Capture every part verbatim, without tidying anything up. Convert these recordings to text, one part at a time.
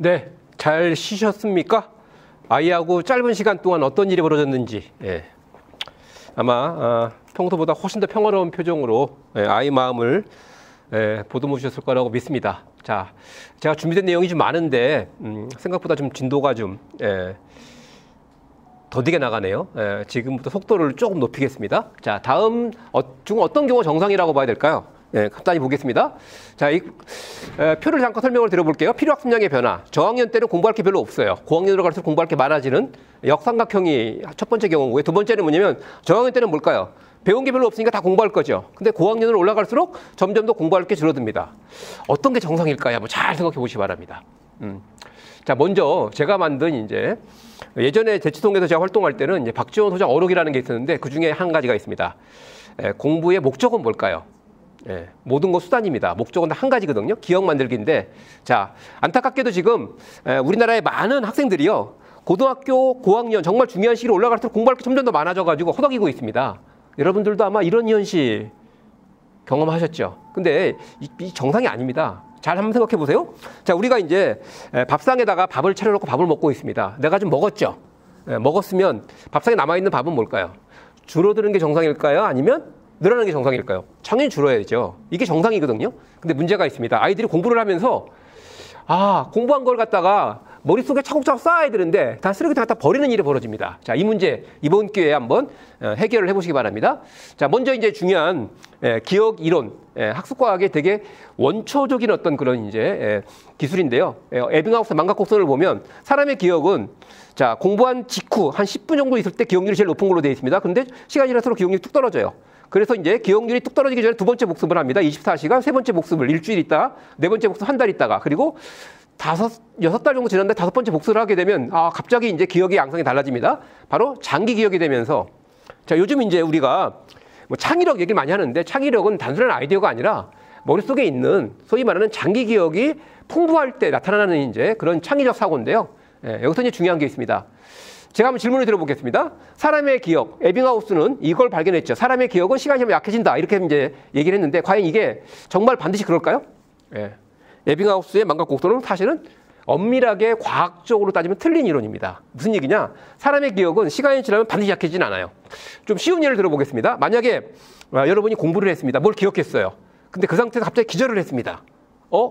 네, 잘 쉬셨습니까? 아이하고 짧은 시간 동안 어떤 일이 벌어졌는지 예. 아마 아, 평소보다 훨씬 더 평화로운 표정으로 예, 아이 마음을 예, 보듬어 주셨을 거라고 믿습니다. 자, 제가 준비된 내용이 좀 많은데 음, 생각보다 좀 진도가 좀 예, 더디게 나가네요. 예, 지금부터 속도를 조금 높이겠습니다. 자, 다음 어, 중 어떤 경우가 정상이라고 봐야 될까요? 예, 간단히 보겠습니다. 자, 이 에, 표를 잠깐 설명을 드려볼게요. 필요학습량의 변화. 저학년 때는 공부할 게 별로 없어요. 고학년으로 갈수록 공부할 게 많아지는 역삼각형이 첫 번째 경우고요. 두 번째는 뭐냐면 저학년 때는 뭘까요? 배운 게 별로 없으니까 다 공부할 거죠. 근데 고학년으로 올라갈수록 점점 더 공부할 게 줄어듭니다. 어떤 게 정상일까요? 한번 잘 생각해 보시기 바랍니다. 음. 자, 먼저 제가 만든 이제 예전에 대치동에서 제가 활동할 때는 이제 박지원 소장 어록이라는 게 있었는데 그 중에 한 가지가 있습니다. 에, 공부의 목적은 뭘까요? 예, 모든 것 수단입니다. 목적은 한 가지거든요. 기억 만들기인데, 자, 안타깝게도 지금 에, 우리나라의 많은 학생들이요, 고등학교 고학년 정말 중요한 시기로 올라갈수록 공부할 게 점점 더 많아져가지고 허덕이고 있습니다. 여러분들도 아마 이런 현실 경험하셨죠. 근데 이, 이 정상이 아닙니다. 잘 한번 생각해 보세요. 자, 우리가 이제 에, 밥상에다가 밥을 차려놓고 밥을 먹고 있습니다. 내가 좀 먹었죠. 에, 먹었으면 밥상에 남아있는 밥은 뭘까요? 줄어드는 게 정상일까요? 아니면 늘어나는 게 정상일까요? 당연히 줄어야죠. 이게 정상이거든요. 근데 문제가 있습니다. 아이들이 공부를 하면서 아, 공부한 걸 갖다가 머릿속에 차곡차곡 쌓아야 되는데 다 쓰레기통 갖다 버리는 일이 벌어집니다. 자, 이 문제 이번 기회에 한번 해결을 해보시기 바랍니다. 자, 먼저 이제 중요한 기억 이론, 학습과학의 되게 원초적인 어떤 그런 이제 기술인데요. 에빙하우스 망각곡선을 보면 사람의 기억은 자, 공부한 직후 한 십 분 정도 있을 때 기억률이 제일 높은 걸로 되어 있습니다. 그런데 시간이 지날수록 기억률이 뚝 떨어져요. 그래서 이제 기억률이 뚝 떨어지기 전에 두 번째 복습을 합니다. 이십사 시간, 세 번째 복습을 일주일 있다가, 네 번째 복습 한 달 있다가, 그리고 다섯, 여섯 달 정도 지났는데 다섯 번째 복습을 하게 되면, 아, 갑자기 이제 기억의 양상이 달라집니다. 바로 장기 기억이 되면서, 자, 요즘 이제 우리가 뭐 창의력 얘기를 많이 하는데, 창의력은 단순한 아이디어가 아니라 머릿속에 있는 소위 말하는 장기 기억이 풍부할 때 나타나는 이제 그런 창의적 사고인데요. 예, 여기서 이제 중요한 게 있습니다. 제가 한번 질문을 드려보겠습니다. 사람의 기억, 에빙하우스는 이걸 발견했죠. 사람의 기억은 시간이 지나면 약해진다. 이렇게 이제 얘기를 했는데, 과연 이게 정말 반드시 그럴까요? 예. 에빙하우스의 망각곡선은 사실은 엄밀하게 과학적으로 따지면 틀린 이론입니다. 무슨 얘기냐? 사람의 기억은 시간이 지나면 반드시 약해지진 않아요. 좀 쉬운 예를 들어보겠습니다. 만약에 아, 여러분이 공부를 했습니다. 뭘 기억했어요. 근데 그 상태에서 갑자기 기절을 했습니다. 어?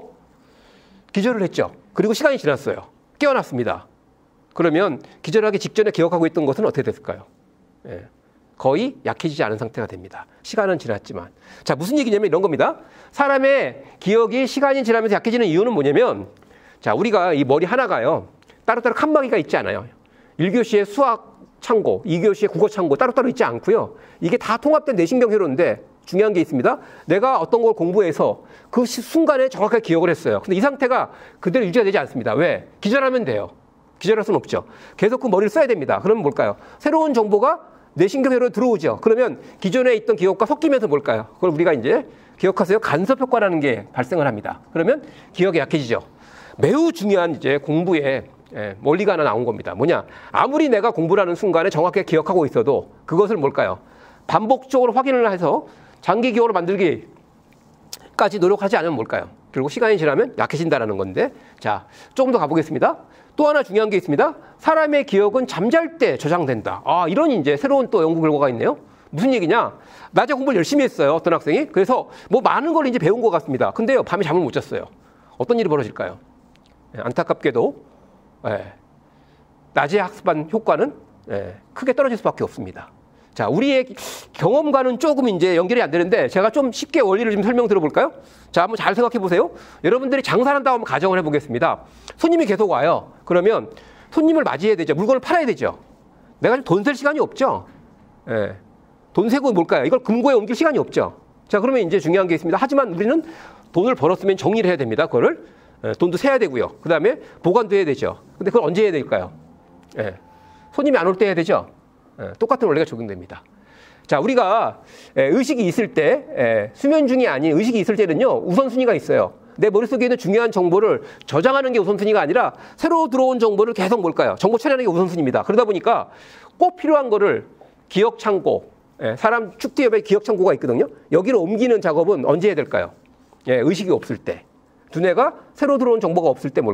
기절을 했죠. 그리고 시간이 지났어요. 깨어났습니다. 그러면 기절하기 직전에 기억하고 있던 것은 어떻게 됐을까요? 예, 거의 약해지지 않은 상태가 됩니다. 시간은 지났지만. 자, 무슨 얘기냐면 이런 겁니다. 사람의 기억이 시간이 지나면서 약해지는 이유는 뭐냐면, 자, 우리가 이 머리 하나가요, 따로따로 칸막이가 있지 않아요. 일 교시에 수학 창고, 이 교시에 국어 창고 따로따로 있지 않고요. 이게 다 통합된 뇌신경 회로인데 중요한 게 있습니다. 내가 어떤 걸 공부해서 그 순간에 정확하게 기억을 했어요. 근데 이 상태가 그대로 유지가 되지 않습니다. 왜? 기절하면 돼요. 기절할 수는 없죠. 계속 그 머리를 써야 됩니다. 그러면 뭘까요? 새로운 정보가 뇌신경회로에 들어오죠. 그러면 기존에 있던 기억과 섞이면서 뭘까요? 그걸 우리가 이제 기억하세요. 간섭효과라는 게 발생을 합니다. 그러면 기억이 약해지죠. 매우 중요한 이제 공부에 예, 원리가 하나 나온 겁니다. 뭐냐? 아무리 내가 공부를 하는 순간에 정확하게 기억하고 있어도 그것을 뭘까요? 반복적으로 확인을 해서 장기 기억으로 만들기까지 노력하지 않으면 뭘까요? 결국 시간이 지나면 약해진다는 건데, 자, 조금 더 가보겠습니다. 또 하나 중요한 게 있습니다. 사람의 기억은 잠잘 때 저장된다. 아, 이런 이제 새로운 또 연구 결과가 있네요. 무슨 얘기냐? 낮에 공부를 열심히 했어요. 어떤 학생이. 그래서 뭐 많은 걸 이제 배운 것 같습니다. 근데요, 밤에 잠을 못 잤어요. 어떤 일이 벌어질까요? 예, 안타깝게도 예, 낮에 학습한 효과는 예, 크게 떨어질 수밖에 없습니다. 자, 우리의 경험과는 조금 이제 연결이 안 되는데 제가 좀 쉽게 원리를 좀 설명 들어볼까요? 자, 한번 잘 생각해 보세요. 여러분들이 장사를 한다고 한번 가정을 해보겠습니다. 손님이 계속 와요. 그러면 손님을 맞이해야 되죠. 물건을 팔아야 되죠. 내가 좀 돈 쓸 시간이 없죠. 예. 돈 세고 뭘까요? 이걸 금고에 옮길 시간이 없죠. 자, 그러면 이제 중요한 게 있습니다. 하지만 우리는 돈을 벌었으면 정리를 해야 됩니다. 그거를. 예, 돈도 세야 되고요. 그 다음에 보관도 해야 되죠. 근데 그걸 언제 해야 될까요? 예. 손님이 안 올 때 해야 되죠. 예, 똑같은 원리가 적용됩니다. 자, 우리가 의식이 있을 때, 수면 중이 아닌 의식이 있을 때는요, 우선순위가 있어요. 내 머릿속에 있는 중요한 정보를 저장하는 게 우선순위가 아니라 새로 들어온 정보를 계속 뭘까요? 정보 처리하는 게 우선순위입니다. 그러다 보니까 꼭 필요한 거를 기억 창고, 사람 축뒤에 기억 창고가 있거든요. 여기로 옮기는 작업은 언제 해야 될까요? 예, 의식이 없을 때. 두뇌가 새로 들어온 정보가 없을 때 뭘까요?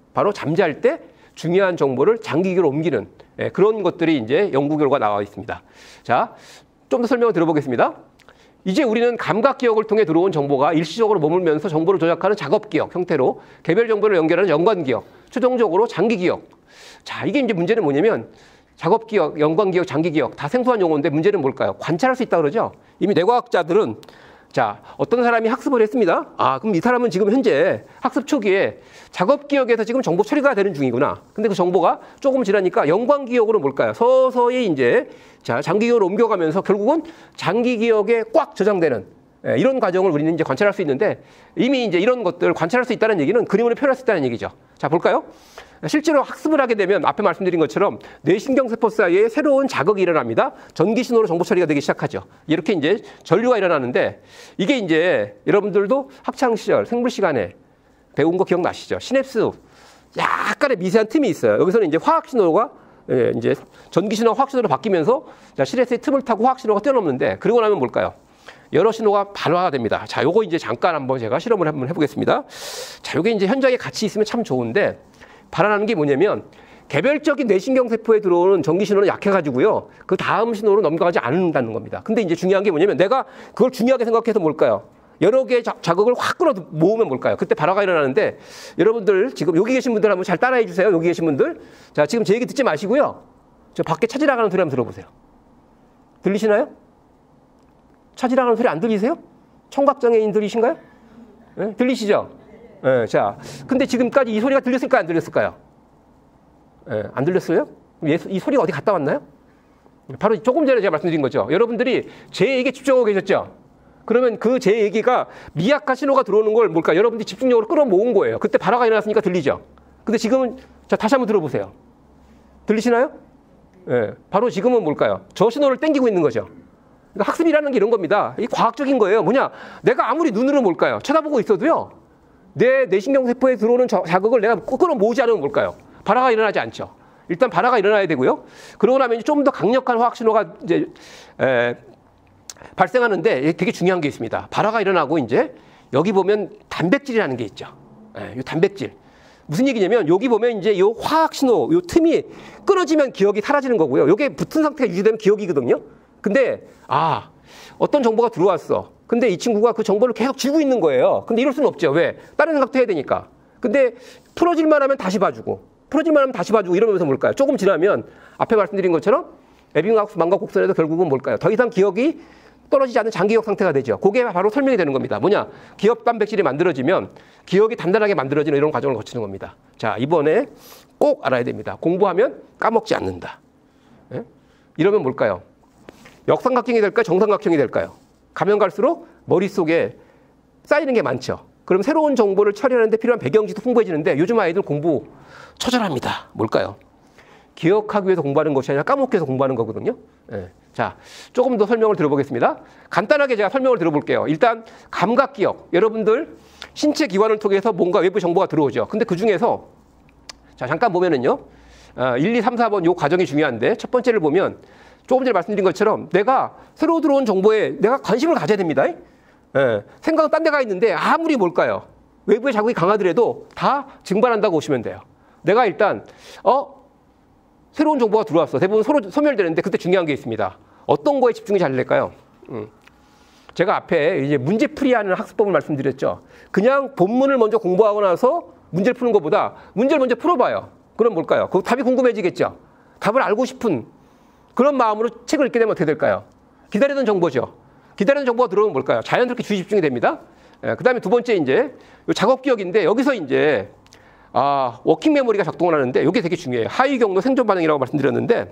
바로 잠잘 때 중요한 정보를 장기기로 옮기는 예, 그런 것들이 이제 연구 결과 나와 있습니다. 자, 좀 더 설명을 들어보겠습니다. 이제 우리는 감각기억을 통해 들어온 정보가 일시적으로 머물면서 정보를 조작하는 작업기억 형태로 개별 정보를 연결하는 연관기억, 최종적으로 장기기억. 자, 이게 이제 문제는 뭐냐면 작업기억, 연관기억, 장기기억 다 생소한 용어인데 문제는 뭘까요? 관찰할 수 있다 그러죠. 이미 뇌과학자들은 자, 어떤 사람이 학습을 했습니다. 아, 그럼 이 사람은 지금 현재 학습 초기에 작업기억에서 지금 정보 처리가 되는 중이구나. 근데 그 정보가 조금 지나니까 연관기억으로 뭘까요? 서서히 이제 자, 장기기억으로 옮겨가면서 결국은 장기기억에 꽉 저장되는 예, 이런 과정을 우리는 이제 관찰할 수 있는데 이미 이제 이런 것들 관찰할 수 있다는 얘기는 그림으로 표현할 수 있다는 얘기죠. 자, 볼까요? 실제로 학습을 하게 되면 앞에 말씀드린 것처럼 뇌신경세포 사이에 새로운 자극이 일어납니다. 전기 신호로 정보 처리가 되기 시작하죠. 이렇게 이제 전류가 일어나는데 이게 이제 여러분들도 학창 시절 생물 시간에 배운 거 기억나시죠? 시냅스 약간의 미세한 틈이 있어요. 여기서는 이제 화학 신호가 예, 이제 전기 신호가 화학 신호로 바뀌면서 자, 시냅스의 틈을 타고 화학 신호가 뛰어넘는데 그러고 나면 뭘까요? 여러 신호가 발화가 됩니다. 자, 요거 이제 잠깐 한번 제가 실험을 한번 해보겠습니다. 자, 요게 이제 현장에 같이 있으면 참 좋은데 발화하는 게 뭐냐면 개별적인 뇌신경세포에 들어오는 전기 신호는 약해가지고요. 그 다음 신호로 넘어가지 않는다는 겁니다. 근데 이제 중요한 게 뭐냐면 내가 그걸 중요하게 생각해서 뭘까요? 여러 개의 자, 자극을 확 끌어 모으면 뭘까요? 그때 발화가 일어나는데 여러분들 지금 여기 계신 분들 한번 잘 따라해 주세요. 여기 계신 분들. 자, 지금 제 얘기 듣지 마시고요. 저 밖에 찾으라가는 소리 한번 들어보세요. 들리시나요? 찾으라가는 소리 안 들리세요? 청각장애인 들리신가요? 네? 들리시죠? 네, 자, 근데 지금까지 이 소리가 들렸을까요? 안 들렸을까요? 네, 안 들렸어요? 이 소리가 어디 갔다 왔나요? 바로 조금 전에 제가 말씀드린 거죠. 여러분들이 제 얘기에 집중하고 계셨죠? 그러면 그 제 얘기가 미약한 신호가 들어오는 걸 뭘까? 여러분들이 집중력으로 끌어모은 거예요. 그때 발화가 일어났으니까 들리죠? 근데 지금은, 자, 다시 한번 들어보세요. 들리시나요? 네, 바로 지금은 뭘까요? 저 신호를 땡기고 있는 거죠. 그러니까 학습이라는 게 이런 겁니다. 이게 과학적인 거예요. 뭐냐? 내가 아무리 눈으로 뭘까요? 쳐다보고 있어도요. 내 뇌신경세포에 들어오는 자극을 내가 끌어모으지 않으면 뭘까요? 발화가 일어나지 않죠. 일단 발화가 일어나야 되고요. 그러고 나면 좀 더 강력한 화학 신호가 이제 에, 발생하는데 되게 중요한 게 있습니다. 발화가 일어나고 이제 여기 보면 단백질이라는 게 있죠. 에, 이 단백질. 무슨 얘기냐면 여기 보면 이제 이 화학 신호, 이 틈이 끊어지면 기억이 사라지는 거고요. 이게 붙은 상태가 유지되면 기억이거든요. 근데 아, 어떤 정보가 들어왔어. 근데 이 친구가 그 정보를 계속 쥐고 있는 거예요. 근데 이럴 수는 없죠. 왜? 다른 생각도 해야 되니까. 근데 풀어질만 하면 다시 봐주고 풀어질만 하면 다시 봐주고 이러면서 뭘까요? 조금 지나면 앞에 말씀드린 것처럼 에빙하우스 망각 곡선에도 결국은 뭘까요? 더 이상 기억이 떨어지지 않는 장기기억 상태가 되죠. 그게 바로 설명이 되는 겁니다. 뭐냐? 기억 단백질이 만들어지면 기억이 단단하게 만들어지는 이런 과정을 거치는 겁니다. 자, 이번에 꼭 알아야 됩니다. 공부하면 까먹지 않는다. 예? 이러면 뭘까요? 역삼각형이 될까요? 정삼각형이 될까요? 가면 갈수록 머릿속에 쌓이는 게 많죠. 그럼 새로운 정보를 처리하는 데 필요한 배경지도 풍부해지는데 요즘 아이들 공부 처절합니다. 뭘까요? 기억하기 위해서 공부하는 것이 아니라 까먹기 위해서 공부하는 거거든요. 예. 자, 조금 더 설명을 들어보겠습니다. 간단하게 제가 설명을 들어볼게요. 일단 감각기억. 여러분들 신체 기관을 통해서 뭔가 외부 정보가 들어오죠. 근데 그 중에서 자, 잠깐 보면은요. 아, 일, 이, 삼, 사 번 요 과정이 중요한데 첫 번째를 보면 조금 전에 말씀드린 것처럼 내가 새로 들어온 정보에 내가 관심을 가져야 됩니다. 예. 생각은 딴 데가 있는데 아무리 뭘까요? 외부의 자극이 강하더라도 다 증발한다고 보시면 돼요. 내가 일단 어? 새로운 정보가 들어왔어. 대부분 서로 소멸되는데 그때 중요한 게 있습니다. 어떤 거에 집중이 잘 될까요? 음. 제가 앞에 이제 문제풀이하는 학습법을 말씀드렸죠. 그냥 본문을 먼저 공부하고 나서 문제를 푸는 것보다 문제를 먼저 풀어봐요. 그럼 뭘까요? 그 답이 궁금해지겠죠. 답을 알고 싶은 그런 마음으로 책을 읽게 되면 어떻게 될까요? 기다리던 정보죠. 기다리던 정보가 들어오면 뭘까요? 자연스럽게 주의 집중이 됩니다. 예, 그 다음에 두 번째 이제 작업 기억인데 여기서 이제 아, 워킹 메모리가 작동을 하는데 이게 되게 중요해요. 하위 경로 생존 반응이라고 말씀드렸는데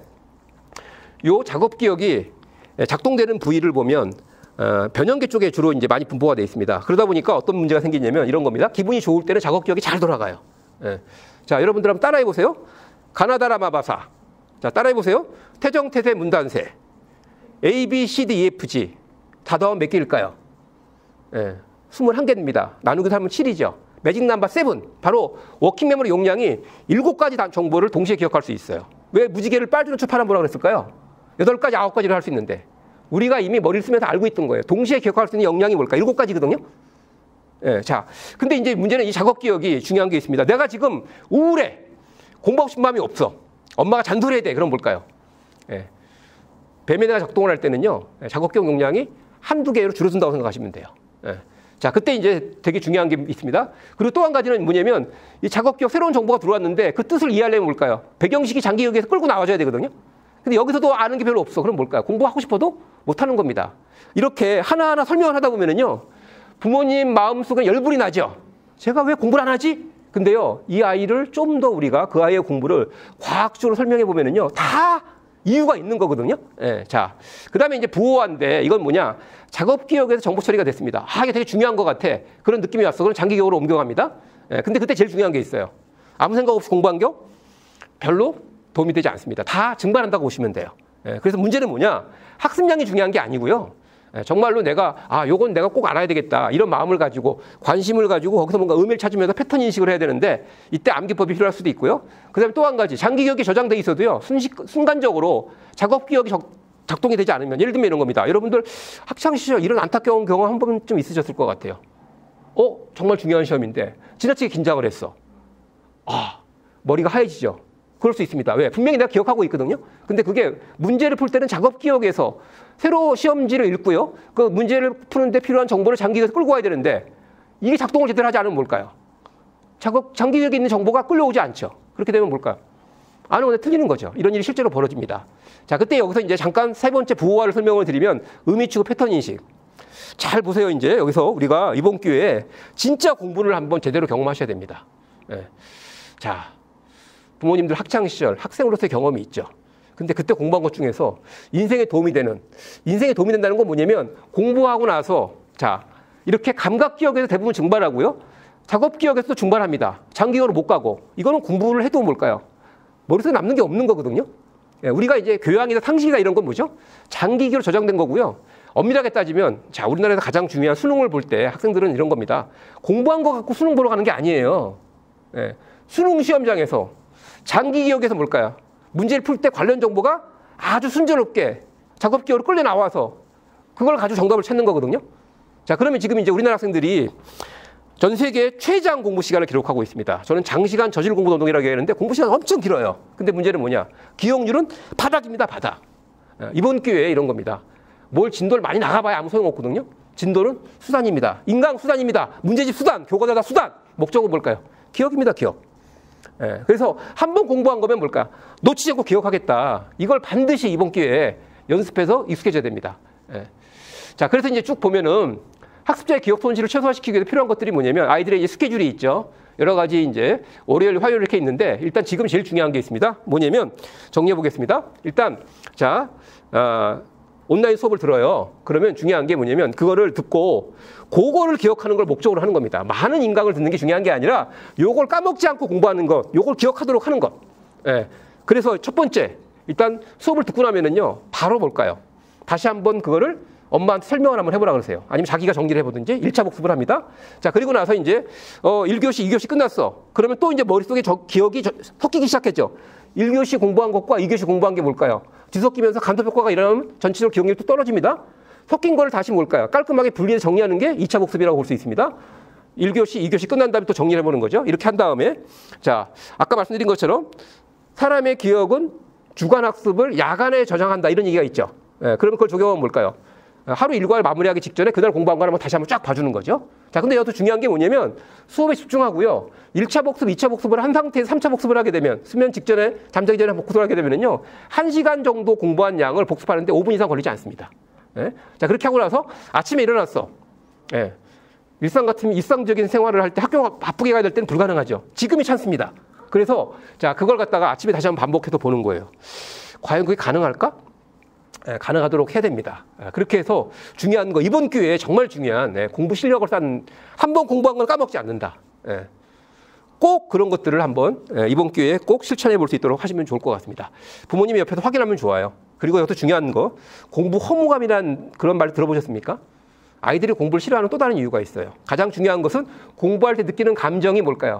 요 작업 기억이 작동되는 부위를 보면 어, 변형계 쪽에 주로 이제 많이 분포가 되어 있습니다. 그러다 보니까 어떤 문제가 생기냐면 이런 겁니다. 기분이 좋을 때는 작업 기억이 잘 돌아가요. 예. 자, 여러분들 한번 따라해 보세요. 가나다라 마바사. 자, 따라해 보세요. 태정, 태세, 문단세. A, B, C, D, E, F, G. 다 더하면 몇 개일까요? 예. 이십일 개입니다. 나누기 하면 칠이죠. 매직 넘버 칠. 바로 워킹 메모리 용량이 일곱 가지 정보를 동시에 기억할 수 있어요. 왜 무지개를 빨주노초 파란보라고 그랬을까요? 여덟 가지, 아홉 가지를 할 수 있는데 우리가 이미 머리를 쓰면서 알고 있던 거예요. 동시에 기억할 수 있는 용량이 뭘까? 일곱 가지거든요. 예, 자, 근데 이제 문제는 이 작업 기억이 중요한 게 있습니다. 내가 지금 우울해. 공부하고 싶은 마음이 없어. 엄마가 잔소리해야 돼. 그럼 뭘까요? 예. 배면회가 작동을 할 때는요, 작업 기억 용량이 한두 개로 줄어든다고 생각하시면 돼요. 예. 자, 그때 이제 되게 중요한 게 있습니다. 그리고 또 한 가지는 뭐냐면, 이 작업 기억 새로운 정보가 들어왔는데 그 뜻을 이해하려면 뭘까요? 배경식이 장기 기억에서 끌고 나와줘야 되거든요. 근데 여기서도 아는 게 별로 없어. 그럼 뭘까요? 공부하고 싶어도 못하는 겁니다. 이렇게 하나하나 설명을 하다 보면은요, 부모님 마음속에 열불이 나죠. 제가 왜 공부를 안 하지? 근데요, 이 아이를 좀 더 우리가 그 아이의 공부를 과학적으로 설명해 보면은요, 다 이유가 있는 거거든요. 예, 자, 그 다음에 이제 부호화인데 이건 뭐냐? 작업 기억에서 정보 처리가 됐습니다. 아, 이게 되게 중요한 것 같아. 그런 느낌이 왔어. 그럼 장기 기억으로 옮겨갑니다. 예, 근데 그때 제일 중요한 게 있어요. 아무 생각 없이 공부한 겨? 별로 도움이 되지 않습니다. 다 증발한다고 보시면 돼요. 예, 그래서 문제는 뭐냐? 학습량이 중요한 게 아니고요. 예, 정말로 내가 아, 요건 내가 꼭 알아야 되겠다. 이런 마음을 가지고 관심을 가지고 거기서 뭔가 의미를 찾으면서 패턴 인식을 해야 되는데 이때 암기법이 필요할 수도 있고요. 그다음에 또 한 가지 장기 기억이 저장돼 있어도요. 순식, 순간적으로 작업 기억이 적, 작동이 되지 않으면 예를 들면 이런 겁니다. 여러분들 학창 시절 이런 안타까운 경험 한 번쯤 있으셨을 것 같아요. 어, 정말 중요한 시험인데 지나치게 긴장을 했어. 아, 머리가 하얘지죠. 그럴 수 있습니다. 왜? 분명히 내가 기억하고 있거든요. 근데 그게 문제를 풀 때는 작업 기억에서 새로 시험지를 읽고요. 그 문제를 푸는데 필요한 정보를 장기 기억에서 끌고 와야 되는데 이게 작동을 제대로 하지 않으면 뭘까요? 작업, 장기 기억에 있는 정보가 끌려오지 않죠. 그렇게 되면 뭘까요? 아는 건데 틀리는 거죠. 이런 일이 실제로 벌어집니다. 자, 그때 여기서 이제 잠깐 세 번째 부호화를 설명을 드리면 의미 추구 패턴 인식. 잘 보세요. 이제 여기서 우리가 이번 기회에 진짜 공부를 한번 제대로 경험하셔야 됩니다. 예. 자, 부모님들 학창시절 학생으로서의 경험이 있죠. 근데 그때 공부한 것 중에서 인생에 도움이 되는, 인생에 도움이 된다는 건 뭐냐면 공부하고 나서 자, 이렇게 감각 기억에서 대부분 증발하고요. 작업 기억에서도 증발합니다. 장기적으로 못 가고. 이거는 공부를 해도 뭘까요? 머릿속에 남는 게 없는 거거든요. 예, 우리가 이제 교양이나 상식이나 이런 건 뭐죠? 장기 기억으로 저장된 거고요. 엄밀하게 따지면 자, 우리나라에서 가장 중요한 수능을 볼 때 학생들은 이런 겁니다. 공부한 거 갖고 수능 보러 가는 게 아니에요. 예, 수능 시험장에서 장기 기억에서 뭘까요? 문제를 풀 때 관련 정보가 아주 순조롭게 작업 기억으로 끌려 나와서 그걸 가지고 정답을 찾는 거거든요. 자, 그러면 지금 이제 우리나라 학생들이 전 세계 최장 공부 시간을 기록하고 있습니다. 저는 장시간 저질 공부 노동이라고 하는데 공부 시간 엄청 길어요. 근데 문제는 뭐냐? 기억률은 바닥입니다, 바닥. 이번 기회에 이런 겁니다. 뭘 진도를 많이 나가봐야 아무 소용없거든요. 진도는 수단입니다. 인강 수단입니다. 문제집 수단, 교과서다 수단. 목적은 뭘까요? 기억입니다, 기억. 예, 그래서 한 번 공부한 거면 뭘까? 놓치지 않고 기억하겠다. 이걸 반드시 이번 기회에 연습해서 익숙해져야 됩니다. 예. 자, 그래서 이제 쭉 보면은 학습자의 기억 손실을 최소화시키기 위해서 필요한 것들이 뭐냐면 아이들의 이제 스케줄이 있죠. 여러 가지 이제 월요일, 화요일 이렇게 있는데 일단 지금 제일 중요한 게 있습니다. 뭐냐면 정리해 보겠습니다. 일단 자, 어, 온라인 수업을 들어요. 그러면 중요한 게 뭐냐면 그거를 듣고 그거를 기억하는 걸 목적으로 하는 겁니다. 많은 인강을 듣는 게 중요한 게 아니라 요걸 까먹지 않고 공부하는 것, 요걸 기억하도록 하는 것. 예. 그래서 첫 번째, 일단 수업을 듣고 나면은요, 바로 볼까요? 다시 한번 그거를 엄마한테 설명을 한번 해보라 그러세요. 아니면 자기가 정리를 해보든지 일 차 복습을 합니다. 자, 그리고 나서 이제 어, 일 교시, 이 교시 끝났어. 그러면 또 이제 머릿속에 저, 기억이 저, 섞이기 시작했죠. 일 교시 공부한 것과 이 교시 공부한 게 뭘까요? 뒤섞이면서 간섭 효과가 일어나면 전체적으로 기억력이 또 떨어집니다. 섞인 거를 다시 뭘까요? 깔끔하게 분리해서 정리하는 게 이 차 복습이라고 볼 수 있습니다. 일 교시, 이 교시 끝난 다음에 또 정리를 해보는 거죠. 이렇게 한 다음에 자, 아까 말씀드린 것처럼 사람의 기억은 주간 학습을 야간에 저장한다 이런 얘기가 있죠. 예, 그러면 그걸 적용하면 뭘까요? 하루 일과를 마무리하기 직전에 그날 공부한 거 한번 다시 한번 쫙 봐주는 거죠. 자, 근데 여기서 중요한 게 뭐냐면 수업에 집중하고요. 일 차 복습, 이 차 복습을 한 상태에서 삼 차 복습을 하게 되면 수면 직전에 잠자기 전에 복습을 하게 되면요. 한 시간 정도 공부한 양을 복습하는데 오 분 이상 걸리지 않습니다. 예? 자, 그렇게 하고 나서 아침에 일어났어. 예. 일상 같으면 일상적인 생활을 할 때 학교 바쁘게 가야 될 때는 불가능하죠. 지금이 찬스입니다. 그래서 자, 그걸 갖다가 아침에 다시 한번 반복해서 보는 거예요. 과연 그게 가능할까? 예, 가능하도록 해야 됩니다. 예, 그렇게 해서 중요한 거 이번 기회에 정말 중요한 예, 공부 실력을 쌓는 한 번 공부한 걸 까먹지 않는다. 예, 꼭 그런 것들을 한번 예, 이번 기회에 꼭 실천해 볼 수 있도록 하시면 좋을 것 같습니다. 부모님이 옆에서 확인하면 좋아요. 그리고 이것도 중요한 거 공부 허무감이라는 그런 말 들어보셨습니까? 아이들이 공부를 싫어하는 또 다른 이유가 있어요. 가장 중요한 것은 공부할 때 느끼는 감정이 뭘까요?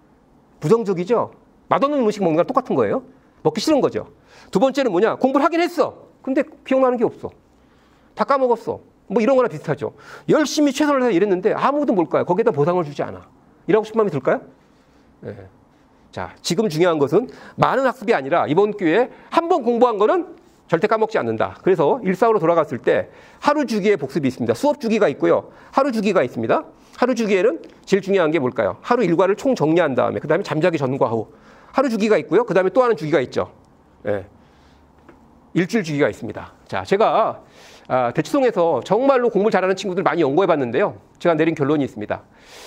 부정적이죠. 맛없는 음식 먹는 거랑 똑같은 거예요. 먹기 싫은 거죠. 두 번째는 뭐냐? 공부를 하긴 했어. 근데 기억나는 게 없어. 다 까먹었어. 뭐 이런 거나 비슷하죠. 열심히 최선을 다해 이랬는데 아무도 뭘까요? 거기에다 보상을 주지 않아. 일하고 싶은 마음이 들까요? 네. 자, 지금 중요한 것은 많은 학습이 아니라 이번 기회에 한 번 공부한 거는 절대 까먹지 않는다. 그래서 일상으로 돌아갔을 때 하루 주기의 복습이 있습니다. 수업 주기가 있고요. 하루 주기가 있습니다. 하루 주기에는 제일 중요한 게 뭘까요? 하루 일과를 총 정리한 다음에 그 다음에 잠자기 전과 후 하루 주기가 있고요. 그 다음에 또 하는 주기가 있죠. 네. 일주일 주기가 있습니다. 자, 제가 아, 대치동에서 정말로 공부를 잘하는 친구들 많이 연구해 봤는데요. 제가 내린 결론이 있습니다.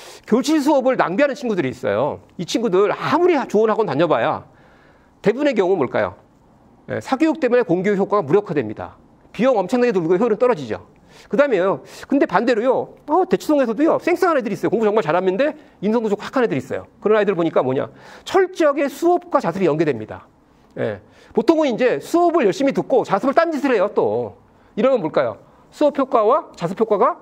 교실 수업을 낭비하는 친구들이 있어요. 이 친구들 아무리 좋은 학원 다녀봐야 대부분의 경우 뭘까요? 네, 사교육 때문에 공교육 효과가 무력화됩니다. 비용 엄청나게 들고 효율은 떨어지죠. 그 다음에요. 근데 반대로요. 어, 대치동에서도요. 쌩쌩한 애들이 있어요. 공부 정말 잘하는데 인성도 좋고 확한 애들이 있어요. 그런 아이들 보니까 뭐냐. 철저하게 수업과 자습이 연계됩니다. 예. 보통은 이제 수업을 열심히 듣고 자습을 딴짓을 해요, 또. 이러면 뭘까요? 수업 효과와 자습 효과가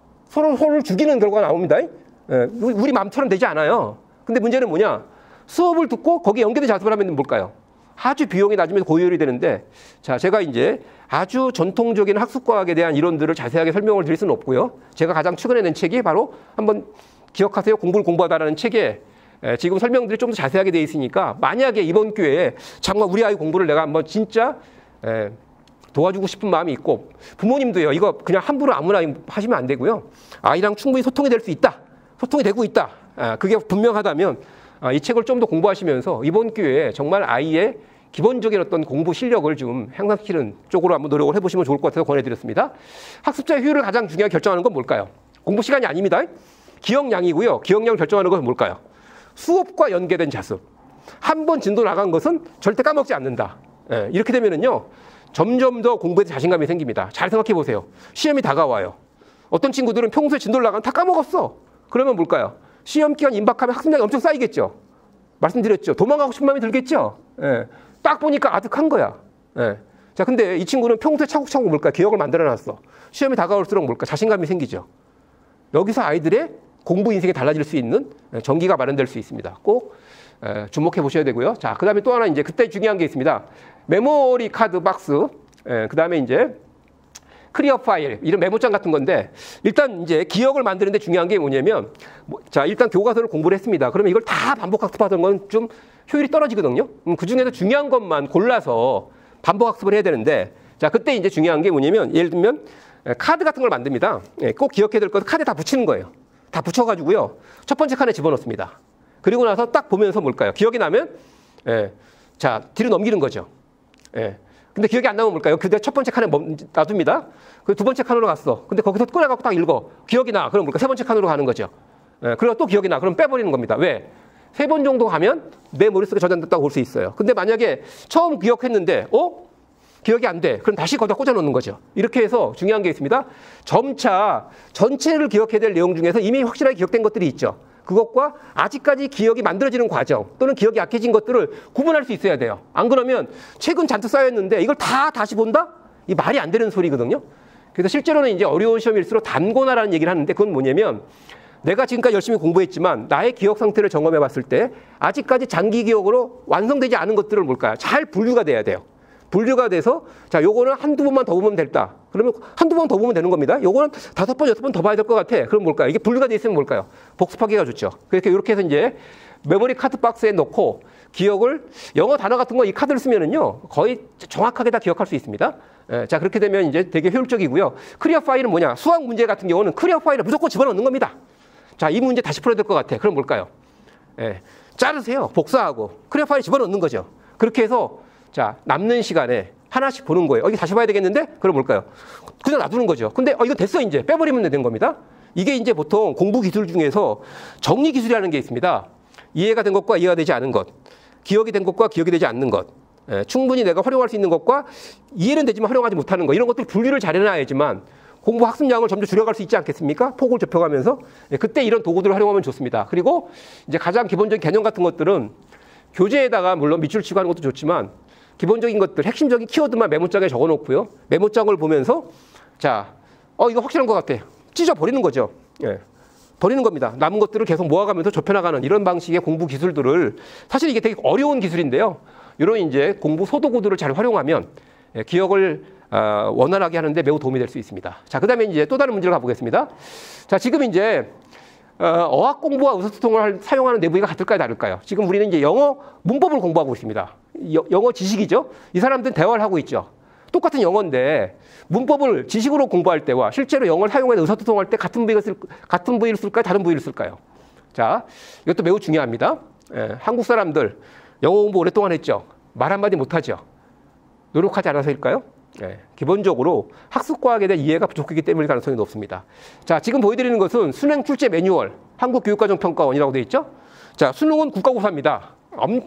서로 서로를 죽이는 결과가 나옵니다. 예. 우리 마음처럼 되지 않아요. 근데 문제는 뭐냐? 수업을 듣고 거기에 연계된 자습을 하면 뭘까요? 아주 비용이 낮으면서 고효율이 되는데, 자, 제가 이제 아주 전통적인 학습과학에 대한 이론들을 자세하게 설명을 드릴 수는 없고요. 제가 가장 최근에 낸 책이 바로 한번 기억하세요. 공부를 공부하다라는 책에 에, 지금 설명들이 좀 더 자세하게 되어 있으니까 만약에 이번 기회에 정말 우리 아이 공부를 내가 한번 진짜 에, 도와주고 싶은 마음이 있고 부모님도요. 이거 그냥 함부로 아무나 하시면 안 되고요. 아이랑 충분히 소통이 될 수 있다. 소통이 되고 있다. 아, 그게 분명하다면 아, 이 책을 좀 더 공부하시면서 이번 기회에 정말 아이의 기본적인 어떤 공부 실력을 좀 향상시키는 쪽으로 한번 노력을 해보시면 좋을 것 같아서 권해드렸습니다. 학습자의 효율을 가장 중요하게 결정하는 건 뭘까요? 공부 시간이 아닙니다. 기억량이고요. 기억량을 결정하는 것은 뭘까요? 수업과 연계된 자습. 한 번 진도 나간 것은 절대 까먹지 않는다. 예, 이렇게 되면은요, 점점 더 공부에 자신감이 생깁니다. 잘 생각해 보세요. 시험이 다가와요. 어떤 친구들은 평소에 진도를 나가면 다 까먹었어. 그러면 뭘까요? 시험 기간 임박하면 학습량이 엄청 쌓이겠죠. 말씀드렸죠. 도망가고 싶은 마음이 들겠죠. 예, 딱 보니까 아득한 거야. 예. 자, 근데 이 친구는 평소에 차곡차곡 뭘까? 기억을 만들어놨어. 시험이 다가올수록 뭘까? 자신감이 생기죠. 여기서 아이들의 공부 인생이 달라질 수 있는 전기가 마련될 수 있습니다. 꼭 주목해 보셔야 되고요. 자, 그 다음에 또 하나 이제 그때 중요한 게 있습니다. 메모리 카드 박스, 그 다음에 이제 클리어 파일, 이런 메모장 같은 건데, 일단 이제 기억을 만드는데 중요한 게 뭐냐면, 뭐, 자, 일단 교과서를 공부를 했습니다. 그러면 이걸 다 반복 학습하던 건 좀 효율이 떨어지거든요. 음, 그 중에서 중요한 것만 골라서 반복 학습을 해야 되는데, 자, 그때 이제 중요한 게 뭐냐면, 예를 들면, 카드 같은 걸 만듭니다. 예, 꼭 기억해야 될 것은 카드에 다 붙이는 거예요. 다 붙여가지고요. 첫 번째 칸에 집어넣습니다. 그리고 나서 딱 보면서 뭘까요? 기억이 나면, 예, 자, 뒤로 넘기는 거죠. 예. 근데 기억이 안 나면 뭘까요? 그때 첫 번째 칸에 놔둡니다. 그 두 번째 칸으로 갔어. 근데 거기서 꺼내갖고 딱 읽어. 기억이 나. 그럼 뭘까? 세 번째 칸으로 가는 거죠. 예, 그리고 또 기억이 나. 그럼 빼버리는 겁니다. 왜? 세 번 정도 가면 내 머릿속에 저장됐다고 볼 수 있어요. 근데 만약에 처음 기억했는데, 어? 기억이 안 돼. 그럼 다시 거기다 꽂아 놓는 거죠. 이렇게 해서 중요한 게 있습니다. 점차 전체를 기억해야 될 내용 중에서 이미 확실하게 기억된 것들이 있죠. 그것과 아직까지 기억이 만들어지는 과정 또는 기억이 약해진 것들을 구분할 수 있어야 돼요. 안 그러면 책은 잔뜩 쌓였는데 이걸 다 다시 본다? 이 말이 안 되는 소리거든요. 그래서 실제로는 이제 어려운 시험일수록 단권화라는 얘기를 하는데 그건 뭐냐면 내가 지금까지 열심히 공부했지만 나의 기억 상태를 점검해 봤을 때 아직까지 장기 기억으로 완성되지 않은 것들을 뭘까요? 잘 분류가 돼야 돼요. 분류가 돼서 자 요거는 한두 번만 더 보면 됐다. 그러면 한두 번 더 보면 되는 겁니다. 요거는 다섯 번, 여섯 번 더 봐야 될 것 같아. 그럼 뭘까요? 이게 분류가 돼 있으면 뭘까요? 복습하기가 좋죠. 그렇게 이렇게 해서 이제 메모리 카드 박스에 넣고 기억을 영어 단어 같은 거 이 카드를 쓰면은요 거의 정확하게 다 기억할 수 있습니다. 예, 자 그렇게 되면 이제 되게 효율적이고요. 클리어 파일은 뭐냐? 수학 문제 같은 경우는 클리어 파일에 무조건 집어넣는 겁니다. 자 이 문제 다시 풀어야 될 것 같아. 그럼 뭘까요? 예, 자르세요. 복사하고 클리어 파일에 집어넣는 거죠. 그렇게 해서 자, 남는 시간에 하나씩 보는 거예요. 어, 이거 다시 봐야 되겠는데? 그럼 뭘까요? 그냥 놔두는 거죠. 근데 어, 이거 됐어, 이제. 빼버리면 되는 겁니다. 이게 이제 보통 공부 기술 중에서 정리 기술이라는 게 있습니다. 이해가 된 것과 이해가 되지 않은 것. 기억이 된 것과 기억이 되지 않는 것. 예, 충분히 내가 활용할 수 있는 것과 이해는 되지만 활용하지 못하는 것. 이런 것들 분류를 잘 해놔야지만 공부 학습량을 점점 줄여갈 수 있지 않겠습니까? 폭을 좁혀가면서. 예, 그때 이런 도구들을 활용하면 좋습니다. 그리고 이제 가장 기본적인 개념 같은 것들은 교재에다가 물론 밑줄 치고 하는 것도 좋지만 기본적인 것들, 핵심적인 키워드만 메모장에 적어놓고요. 메모장을 보면서 자, 어 이거 확실한 것 같아. 찢어 버리는 거죠. 예, 버리는 겁니다. 남은 것들을 계속 모아가면서 좁혀나가는 이런 방식의 공부 기술들을 사실 이게 되게 어려운 기술인데요. 이런 이제 공부 소도구들을 잘 활용하면 예, 기억을 어, 원활하게 하는데 매우 도움이 될 수 있습니다. 자, 그 다음에 이제 또 다른 문제를 가보겠습니다. 자, 지금 이제 어, 어학 공부와 의사소통을 사용하는 내부위가 같을까요, 다를까요? 지금 우리는 이제 영어 문법을 공부하고 있습니다. 여, 영어 지식이죠. 이 사람들은 대화를 하고 있죠. 똑같은 영어인데 문법을 지식으로 공부할 때와 실제로 영어를 사용해서 의사소통할 때 같은 부위를 쓸, 같은 부위를 쓸까요, 다른 부위를 쓸까요? 자, 이것도 매우 중요합니다. 예, 한국 사람들 영어 공부 오랫동안 했죠. 말 한마디 못하죠. 노력하지 않아서일까요? 예, 기본적으로 학습과학에 대한 이해가 부족하기 때문일 가능성이 높습니다. 자, 지금 보여드리는 것은 수능 출제 매뉴얼, 한국교육과정평가원이라고 되어 있죠. 자, 수능은 국가고사입니다.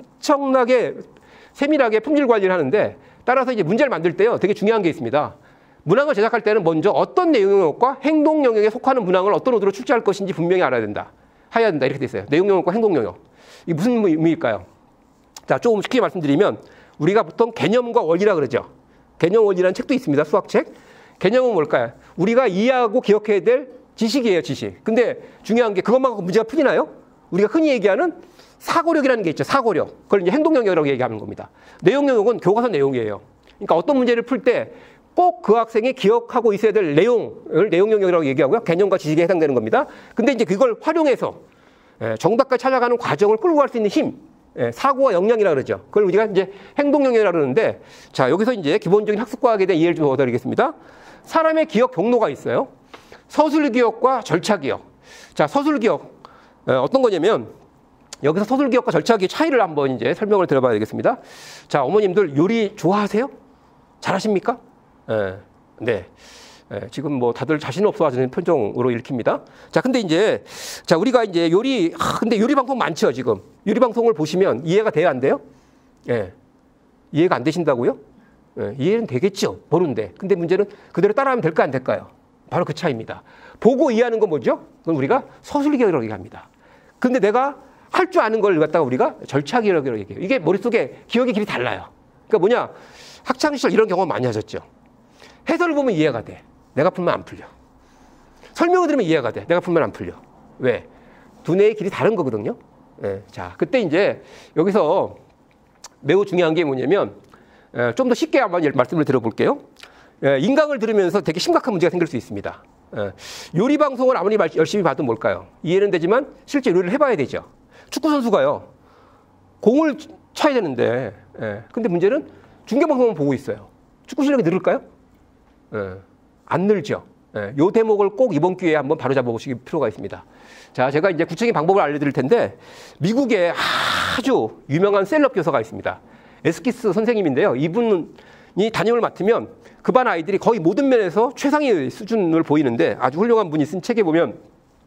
엄청나게 세밀하게 품질 관리를 하는데 따라서 이제 문제를 만들 때요, 되게 중요한 게 있습니다. 문항을 제작할 때는 먼저 어떤 내용 영역과 행동 영역에 속하는 문항을 어떤 오도로 출제할 것인지 분명히 알아야 된다. 해야 된다. 이렇게 돼 있어요. 내용 영역과 행동 영역. 이게 무슨 의미일까요? 자, 조금 쉽게 말씀드리면 우리가 보통 개념과 원리라 그러죠. 개념 원리라는 책도 있습니다. 수학책. 개념은 뭘까요? 우리가 이해하고 기억해야 될 지식이에요, 지식. 근데 중요한 게 그것만 갖고 문제가 풀리나요? 우리가 흔히 얘기하는 사고력이라는 게 있죠. 사고력. 그걸 이제 행동 영역이라고 얘기하는 겁니다. 내용 영역은 교과서 내용이에요. 그러니까 어떤 문제를 풀 때 꼭 그 학생이 기억하고 있어야 될 내용을 내용 영역이라고 얘기하고요. 개념과 지식에 해당되는 겁니다. 근데 이제 그걸 활용해서 정답까지 찾아가는 과정을 끌고 갈 수 있는 힘, 사고와 역량이라고 그러죠. 그걸 우리가 이제 행동 영역이라고 그러는데, 자, 여기서 이제 기본적인 학습과학에 대한 이해를 좀 도와드리겠습니다. 사람의 기억 경로가 있어요. 서술 기억과 절차 기억. 자, 서술 기억 어떤 거냐면 여기서 서술 기억과 절차 기억 차이를 한번 이제 설명을 드려봐야 되겠습니다. 자, 어머님들 요리 좋아하세요? 잘하십니까? 예, 네. 예, 지금 뭐 다들 자신 없어 하시는 표정으로 읽힙니다. 자, 근데 이제, 자, 우리가 이제 요리, 아, 근데 요리 방송 많죠, 지금. 요리 방송을 보시면 이해가 돼요, 안 돼요? 예. 이해가 안 되신다고요? 예, 이해는 되겠죠, 보는데. 근데 문제는 그대로 따라하면 될까, 안 될까요? 바로 그 차이입니다. 보고 이해하는 건 뭐죠? 그건 우리가 서술기억이라고 얘기합니다. 근데 내가 할 줄 아는 걸 갖다가 우리가 절차기억이라고 얘기해요. 이게 머릿속에 기억의 길이 달라요. 그러니까 뭐냐, 학창시절 이런 경험 많이 하셨죠. 해설을 보면 이해가 돼. 내가 풀면 안 풀려. 설명을 들으면 이해가 돼. 내가 풀면 안 풀려. 왜? 두뇌의 길이 다른 거거든요. 예, 자, 그때 이제 여기서 매우 중요한 게 뭐냐면 예, 좀 더 쉽게 한번 말씀을 드려볼게요. 예, 인강을 들으면서 되게 심각한 문제가 생길 수 있습니다. 예, 요리 방송을 아무리 열심히 봐도 뭘까요? 이해는 되지만 실제 요리를 해봐야 되죠. 축구 선수가요, 공을 쳐야 되는데, 예, 근데 문제는 중계 방송만 보고 있어요. 축구 실력이 늘을까요? 예, 안 늘죠. 예, 요 대목을 꼭 이번 기회에 한번 바로 잡아보실 필요가 있습니다. 자, 제가 이제 구체적인 방법을 알려드릴 텐데, 미국에 아주 유명한 셀럽 교사가 있습니다. 에스키스 선생님인데요. 이분이 담임을 맡으면 그 반 아이들이 거의 모든 면에서 최상의 수준을 보이는데, 아주 훌륭한 분이 쓴 책에 보면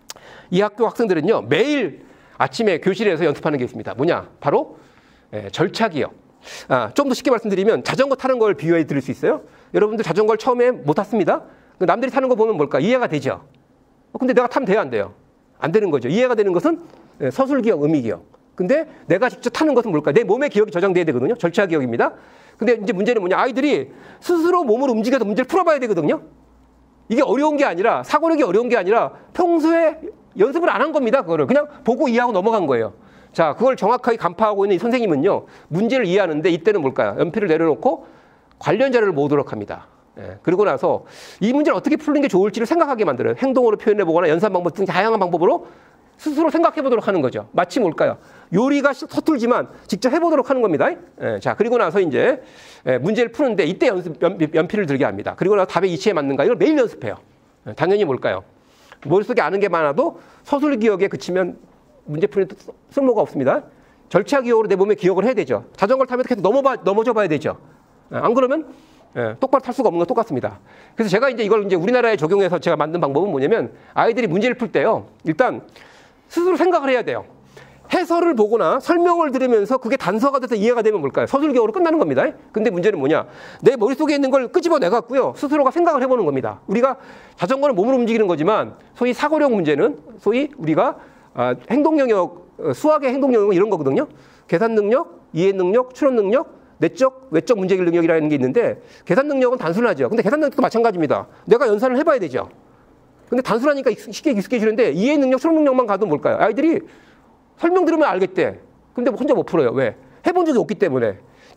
이 학교 학생들은요, 매일 아침에 교실에서 연습하는 게 있습니다. 뭐냐? 바로 예, 절차기억. 아, 좀 더 쉽게 말씀드리면 자전거 타는 걸 비유해 드릴 수 있어요. 여러분들 자전거를 처음에 못 탔습니다. 남들이 타는 거 보면 뭘까? 이해가 되죠. 근데 내가 타면 돼요, 안 돼요? 안 되는 거죠. 이해가 되는 것은 서술기억, 의미기억. 근데 내가 직접 타는 것은 뭘까? 내 몸의 기억이 저장돼야 되거든요. 절차기억입니다. 근데 이제 문제는 뭐냐? 아이들이 스스로 몸을 움직여서 문제를 풀어봐야 되거든요. 이게 어려운 게 아니라, 사고력이 어려운 게 아니라 평소에 연습을 안 한 겁니다. 그거를 그냥 보고 이해하고 넘어간 거예요. 자, 그걸 정확하게 간파하고 있는 이 선생님은요, 문제를 이해하는데 이때는 뭘까요? 연필을 내려놓고 관련 자료를 모으도록 합니다. 예, 그리고 나서 이 문제를 어떻게 푸는 게 좋을지를 생각하게 만들어요. 행동으로 표현해보거나 연산 방법 등 다양한 방법으로 스스로 생각해보도록 하는 거죠. 마치 뭘까요? 요리가 서툴지만 직접 해보도록 하는 겁니다. 예, 자, 그리고 나서 이제 예, 문제를 푸는데 이때 연습, 연, 연필을 들게 합니다. 그리고 나서 답의 이치에 맞는가 이걸 매일 연습해요. 예, 당연히 뭘까요? 머릿속에 아는 게 많아도 서술 기억에 그치면 문제 푸는 데 쓸모가 없습니다. 절차 기억으로 내 몸에 기억을 해야 되죠. 자전거를 타면 계속 넘어봐, 넘어져 봐야 되죠. 예, 안 그러면 예, 똑바로 탈 수가 없는 건 똑같습니다. 그래서 제가 이제 이걸 이제 우리나라에 적용해서 제가 만든 방법은 뭐냐면, 아이들이 문제를 풀 때요, 일단 스스로 생각을 해야 돼요. 해설을 보거나 설명을 들으면서 그게 단서가 돼서 이해가 되면 뭘까요? 서술기억으로 끝나는 겁니다. 근데 문제는 뭐냐? 내 머릿속에 있는 걸 끄집어내갖고요, 스스로가 생각을 해보는 겁니다. 우리가 자전거는 몸으로 움직이는 거지만 소위 사고력 문제는 소위 우리가 아, 행동 영역, 수학의 행동 영역은 이런 거거든요. 계산 능력, 이해 능력, 추론 능력, 내적, 외적 문제길 능력이라는 게 있는데, 계산 능력은 단순하죠. 근데 계산 능력도 마찬가지입니다. 내가 연산을 해봐야 되죠. 근데 단순하니까 쉽게 익숙해지는데, 이해 능력, 추론 능력만 가도 뭘까요? 아이들이 설명 들으면 알겠대. 근데 혼자 못 풀어요. 왜? 해본 적이 없기 때문에. 자,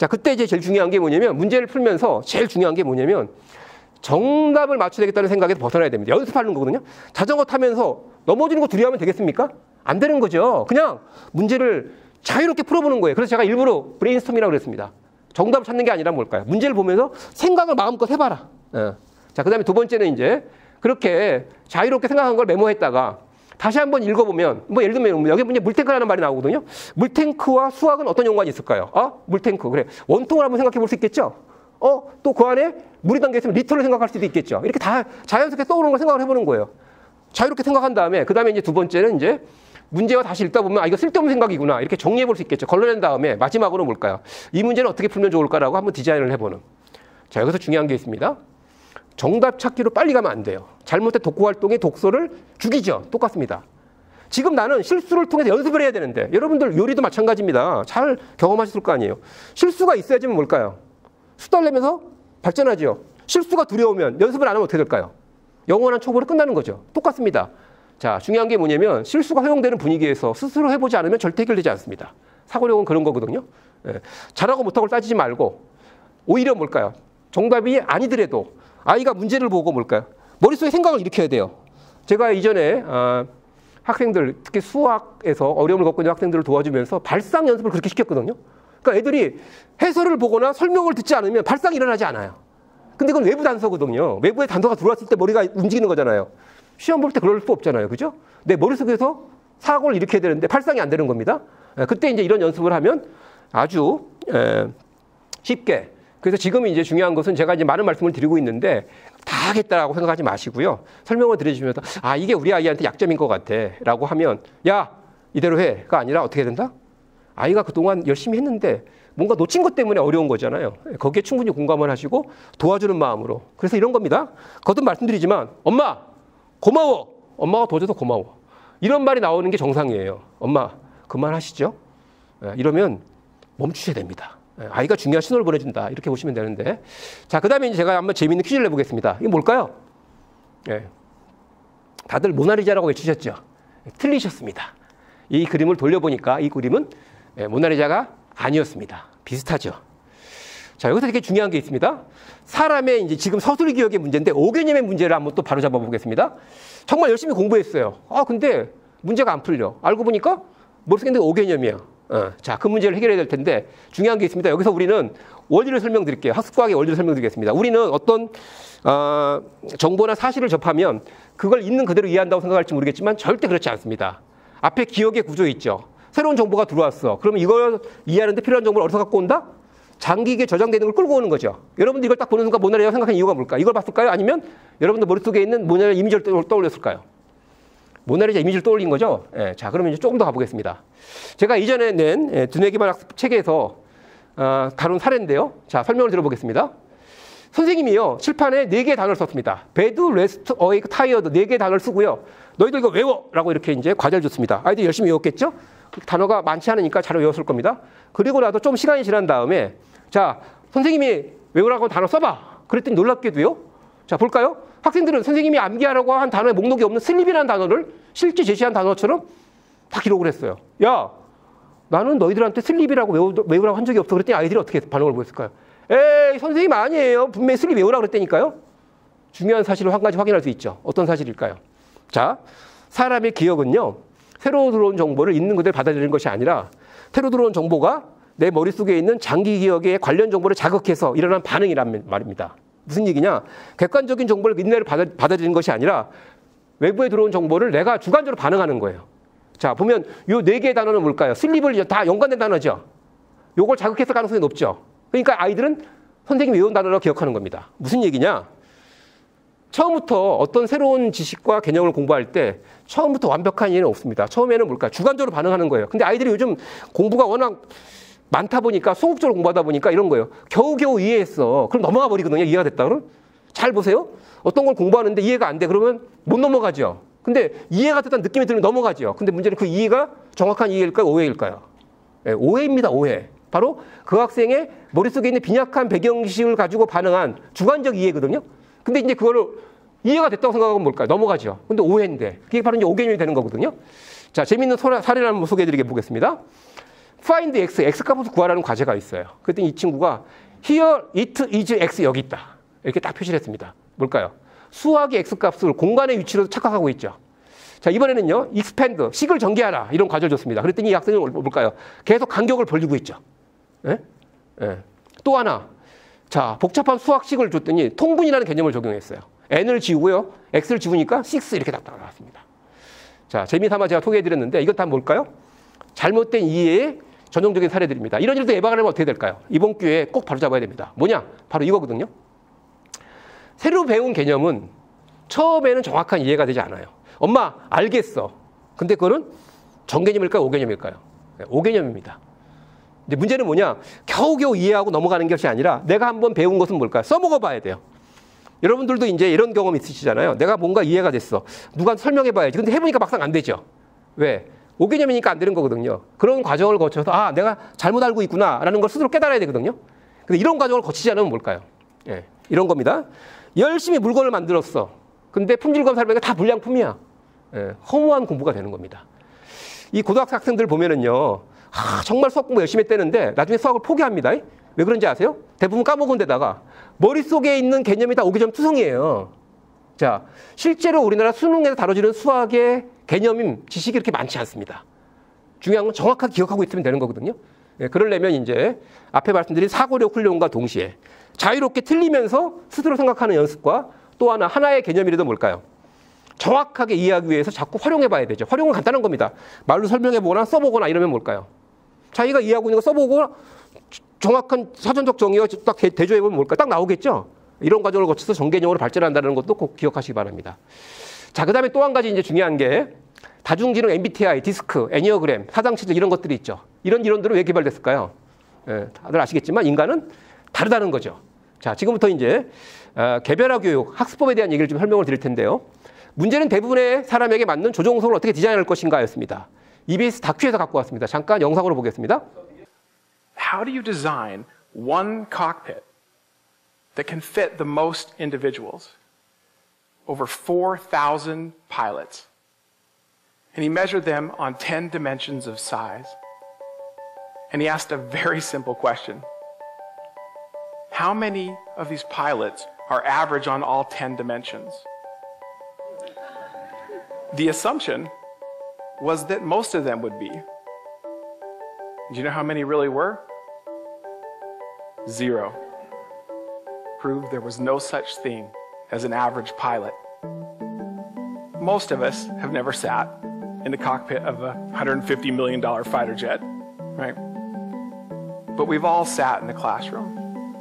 자, 그때 이제 제일 중요한 게 뭐냐면 문제를 풀면서 제일 중요한 게 뭐냐면 정답을 맞춰야 되겠다는 생각에서 벗어나야 됩니다. 연습하는 거거든요. 자전거 타면서 넘어지는 거 두려워하면 되겠습니까? 안 되는 거죠. 그냥 문제를 자유롭게 풀어보는 거예요. 그래서 제가 일부러 브레인스토밍이라고 그랬습니다. 정답을 찾는 게 아니라 뭘까요? 문제를 보면서 생각을 마음껏 해봐라. 예. 자, 그 다음에 두 번째는 이제 그렇게 자유롭게 생각한 걸 메모했다가 다시 한번 읽어보면, 뭐 예를 들면 여기 문제 물탱크라는 말이 나오거든요. 물탱크와 수학은 어떤 연관이 있을까요? 어? 물탱크. 그래. 원통을 한번 생각해 볼 수 있겠죠? 어? 또 그 안에 물이 담겨 있으면 리터를 생각할 수도 있겠죠. 이렇게 다 자연스럽게 떠오르는 걸 생각을 해보는 거예요. 자유롭게 생각한 다음에, 그 다음에 이제 두 번째는 이제 문제와 다시 읽다 보면 아, 이거 쓸데없는 생각이구나. 이렇게 정리해 볼 수 있겠죠. 걸러낸 다음에 마지막으로 뭘까요? 이 문제는 어떻게 풀면 좋을까라고 한번 디자인을 해보는. 자, 여기서 중요한 게 있습니다. 정답 찾기로 빨리 가면 안 돼요. 잘못된 독후 활동이 독서를 죽이죠. 똑같습니다. 지금 나는 실수를 통해서 연습을 해야 되는데 여러분들 요리도 마찬가지입니다. 잘 경험하셨을 거 아니에요. 실수가 있어야지만 뭘까요? 수다를 내면서 발전하죠. 실수가 두려우면 연습을 안 하면 어떻게 될까요? 영원한 초보로 끝나는 거죠. 똑같습니다. 자, 중요한 게 뭐냐면 실수가 허용되는 분위기에서 스스로 해보지 않으면 절대 해결되지 않습니다. 사고력은 그런 거거든요. 예. 잘하고 못하고 따지지 말고 오히려 뭘까요? 정답이 아니더라도 아이가 문제를 보고 뭘까요? 머릿속에 생각을 일으켜야 돼요. 제가 이전에 아, 학생들, 특히 수학에서 어려움을 겪고 있는 학생들을 도와주면서 발상 연습을 그렇게 시켰거든요. 그러니까 애들이 해설을 보거나 설명을 듣지 않으면 발상이 일어나지 않아요. 근데 그건 외부 단서거든요. 외부의 단서가 들어왔을 때 머리가 움직이는 거잖아요. 시험 볼 때 그럴 수 없잖아요. 그죠? 내 머릿속에서 사고를 일으켜야 되는데 발상이 안 되는 겁니다. 그때 이제 이런 연습을 하면 아주 쉽게. 그래서 지금 이제 중요한 것은 제가 이제 많은 말씀을 드리고 있는데 다 하겠다라고 생각하지 마시고요. 설명을 드려주시면서 아, 이게 우리 아이한테 약점인 것 같아 라고 하면 야, 이대로 해가 아니라 어떻게 된다? 아이가 그동안 열심히 했는데 뭔가 놓친 것 때문에 어려운 거잖아요. 거기에 충분히 공감을 하시고 도와주는 마음으로. 그래서 이런 겁니다. 거듭 말씀드리지만 엄마 고마워. 엄마가 도와줘서 고마워. 이런 말이 나오는 게 정상이에요. 엄마 그만하시죠. 이러면 멈추셔야 됩니다. 아이가 중요한 신호를 보내준다. 이렇게 보시면 되는데. 자, 그 다음에 제가 한번 재미있는 퀴즈를 내보겠습니다. 이게 뭘까요? 예. 다들 모나리자라고 외치셨죠? 틀리셨습니다. 이 그림을 돌려보니까 이 그림은 모나리자가 아니었습니다. 비슷하죠? 자, 여기서 되게 중요한 게 있습니다. 사람의 이제 지금 서술 기억의 문제인데 오 개념의 문제를 한번 또 바로 잡아 보겠습니다. 정말 열심히 공부했어요. 아, 근데 문제가 안 풀려. 알고 보니까 머릿속에 있는 게 오 개념이야. 어, 자, 그 문제를 해결해야 될 텐데 중요한 게 있습니다. 여기서 우리는 원리를 설명드릴게요. 학습과학의 원리를 설명드리겠습니다. 우리는 어떤 어, 정보나 사실을 접하면 그걸 있는 그대로 이해한다고 생각할지 모르겠지만 절대 그렇지 않습니다. 앞에 기억의 구조 있죠. 새로운 정보가 들어왔어. 그러면 이걸 이해하는데 필요한 정보를 어디서 갖고 온다? 장기기에 저장되는 걸 끌고 오는 거죠. 여러분들 이걸 딱 보는 순간 모나리자가 생각한 이유가 뭘까? 이걸 봤을까요? 아니면 여러분들 머릿속에 있는 모나리자 이미지를 떠올렸을까요? 모나리자 이미지를 떠올린 거죠. 예, 자, 그러면 이제 조금 더 가보겠습니다. 제가 이전에 낸 예, 두뇌기반 학습 책에서 어, 다룬 사례인데요. 자, 설명을 들어보겠습니다. 선생님이요, 칠판에 네 개의 단어를 썼습니다. bed, rest, awake, tired 네 개의 단어를 쓰고요. 너희들 이거 외워! 라고 이렇게 이제 과제를 줬습니다. 아이들이 열심히 외웠겠죠? 단어가 많지 않으니까 잘 외웠을 겁니다. 그리고 나도 좀 시간이 지난 다음에 자, 선생님이 외우라고 단어 써봐. 그랬더니 놀랍게도요. 자, 볼까요? 학생들은 선생님이 암기하라고 한 단어에 목록이 없는 슬립이라는 단어를 실제 제시한 단어처럼 다 기록을 했어요. 야, 나는 너희들한테 슬립이라고 외우, 외우라고 한 적이 없어. 그랬더니 아이들이 어떻게 반응을 보였을까요? 에이, 선생님 아니에요. 분명히 슬립 외우라고 그랬다니까요. 중요한 사실을 한 가지 확인할 수 있죠. 어떤 사실일까요? 자, 사람의 기억은요, 새로 들어온 정보를 있는 그대로 받아들이는 것이 아니라 새로 들어온 정보가 내 머릿속에 있는 장기 기억에 관련 정보를 자극해서 일어난 반응이란 말입니다. 무슨 얘기냐? 객관적인 정보를 있는 대로 받아, 받아들이는 것이 아니라 외부에 들어온 정보를 내가 주관적으로 반응하는 거예요. 자, 보면 이 네 개의 단어는 뭘까요? 슬립을 다 연관된 단어죠. 요걸 자극했을 가능성이 높죠. 그러니까 아이들은 선생님이 외운 단어로 기억하는 겁니다. 무슨 얘기냐? 처음부터 어떤 새로운 지식과 개념을 공부할 때 처음부터 완벽한 이해는 없습니다. 처음에는 뭘까? 주관적으로 반응하는 거예요. 근데 아이들이 요즘 공부가 워낙 많다 보니까 소극적으로 공부하다 보니까 이런 거예요. 겨우겨우 이해했어. 그럼 넘어가 버리거든요. 이해가 됐다 그러면. 잘 보세요. 어떤 걸 공부하는데 이해가 안 돼. 그러면 못 넘어가죠. 근데 이해가 됐다는 느낌이 들면 넘어가죠. 근데 문제는 그 이해가 정확한 이해일까요? 오해일까요? 네, 오해입니다. 오해. 바로 그 학생의 머릿속에 있는 빈약한 배경지식을 가지고 반응한 주관적 이해거든요. 근데 이제 그거를 이해가 됐다고 생각하면 뭘까요? 넘어가죠. 근데 오해인데. 그게 바로 이제 오개념이 되는 거거든요. 자, 재밌는 사례를 한번 소개해 드리게 보겠습니다. find x, x 값을 구하라는 과제가 있어요. 그랬더니 이 친구가 here it is x 여기 있다. 이렇게 딱 표시를 했습니다. 뭘까요? 수학의 x 값을 공간의 위치로 착각하고 있죠. 자, 이번에는요, expand, 식을 전개하라. 이런 과제를 줬습니다. 그랬더니 이 학생은 뭘까요? 계속 간격을 벌리고 있죠. 예? 예. 또 하나. 자, 복잡한 수학식을 줬더니 통분이라는 개념을 적용했어요. n을 지우고요, x를 지우니까 육 이렇게 딱 나왔습니다. 자, 재미삼아 제가 소개해드렸는데 이것 다 뭘까요? 잘못된 이해의 전형적인 사례들입니다. 이런 일도 예방하려면 어떻게 될까요? 이번 기회에 꼭 바로잡아야 됩니다. 뭐냐? 바로 이거거든요. 새로 배운 개념은 처음에는 정확한 이해가 되지 않아요. 엄마, 알겠어. 근데 그거는 정개념일까요? 오개념일까요? 네, 오개념입니다. 근데 문제는 뭐냐? 겨우겨우 이해하고 넘어가는 것이 아니라 내가 한번 배운 것은 뭘까요? 써먹어 봐야 돼요. 여러분들도 이제 이런 경험 있으시잖아요. 내가 뭔가 이해가 됐어. 누가 설명해 봐야지. 근데 해보니까 막상 안 되죠. 왜? 오개념이니까 안 되는 거거든요. 그런 과정을 거쳐서 아, 내가 잘못 알고 있구나라는 걸 스스로 깨달아야 되거든요. 근데 이런 과정을 거치지 않으면 뭘까요? 예, 이런 겁니다. 열심히 물건을 만들었어. 근데 품질검사를 다 불량품이야. 예, 허무한 공부가 되는 겁니다. 이 고등학생 학생들 보면은요, 아, 정말 수학 공부 열심히 했다는데 나중에 수학을 포기합니다. 왜 그런지 아세요? 대부분 까먹은 데다가 머릿속에 있는 개념이 다 오개점 투성이에요. 자, 실제로 우리나라 수능에서 다뤄지는 수학의 개념인 지식이 이렇게 많지 않습니다. 중요한 건 정확하게 기억하고 있으면 되는 거거든요. 예, 그러려면 이제 앞에 말씀드린 사고력 훈련과 동시에 자유롭게 틀리면서 스스로 생각하는 연습과 또 하나 하나의 개념이라도 뭘까요? 정확하게 이해하기 위해서 자꾸 활용해 봐야 되죠. 활용은 간단한 겁니다. 말로 설명해 보거나 써보거나 이러면 뭘까요? 자기가 이해하고 있는 거 써보고 정확한 사전적 정의와 딱 대조해 보면 뭘까요? 딱 나오겠죠. 이런 과정을 거쳐서 정개념으로 발전한다는 것도 꼭 기억하시기 바랍니다. 자, 그 다음에 또 한 가지 이제 중요한 게 다중지능 엠비티아이, 디스크, 애니어그램, 사상치들 이런 것들이 있죠. 이런 이론들은 왜 개발됐을까요? 예, 다들 아시겠지만 인간은 다르다는 거죠. 자, 지금부터 이제 어, 개별화 교육, 학습법에 대한 얘기를 좀 설명을 드릴 텐데요. 문제는 대부분의 사람에게 맞는 조종석을 어떻게 디자인할 것인가였습니다. 이비에스 다큐에서 갖고 왔습니다. 잠깐 영상으로 보겠습니다. How do you design one cockpit that can fit the most individuals? Over four thousand pilots. And he measured them on ten dimensions of size. And he asked a very simple question. How many of these pilots are average on all ten dimensions? The assumption was that most of them would be. Do you know how many really were? Zero. Proved there was no such thing as an average pilot. Most of us have never sat in the cockpit of a one hundred fifty million dollar fighter jet, right? But we've all sat in the classroom.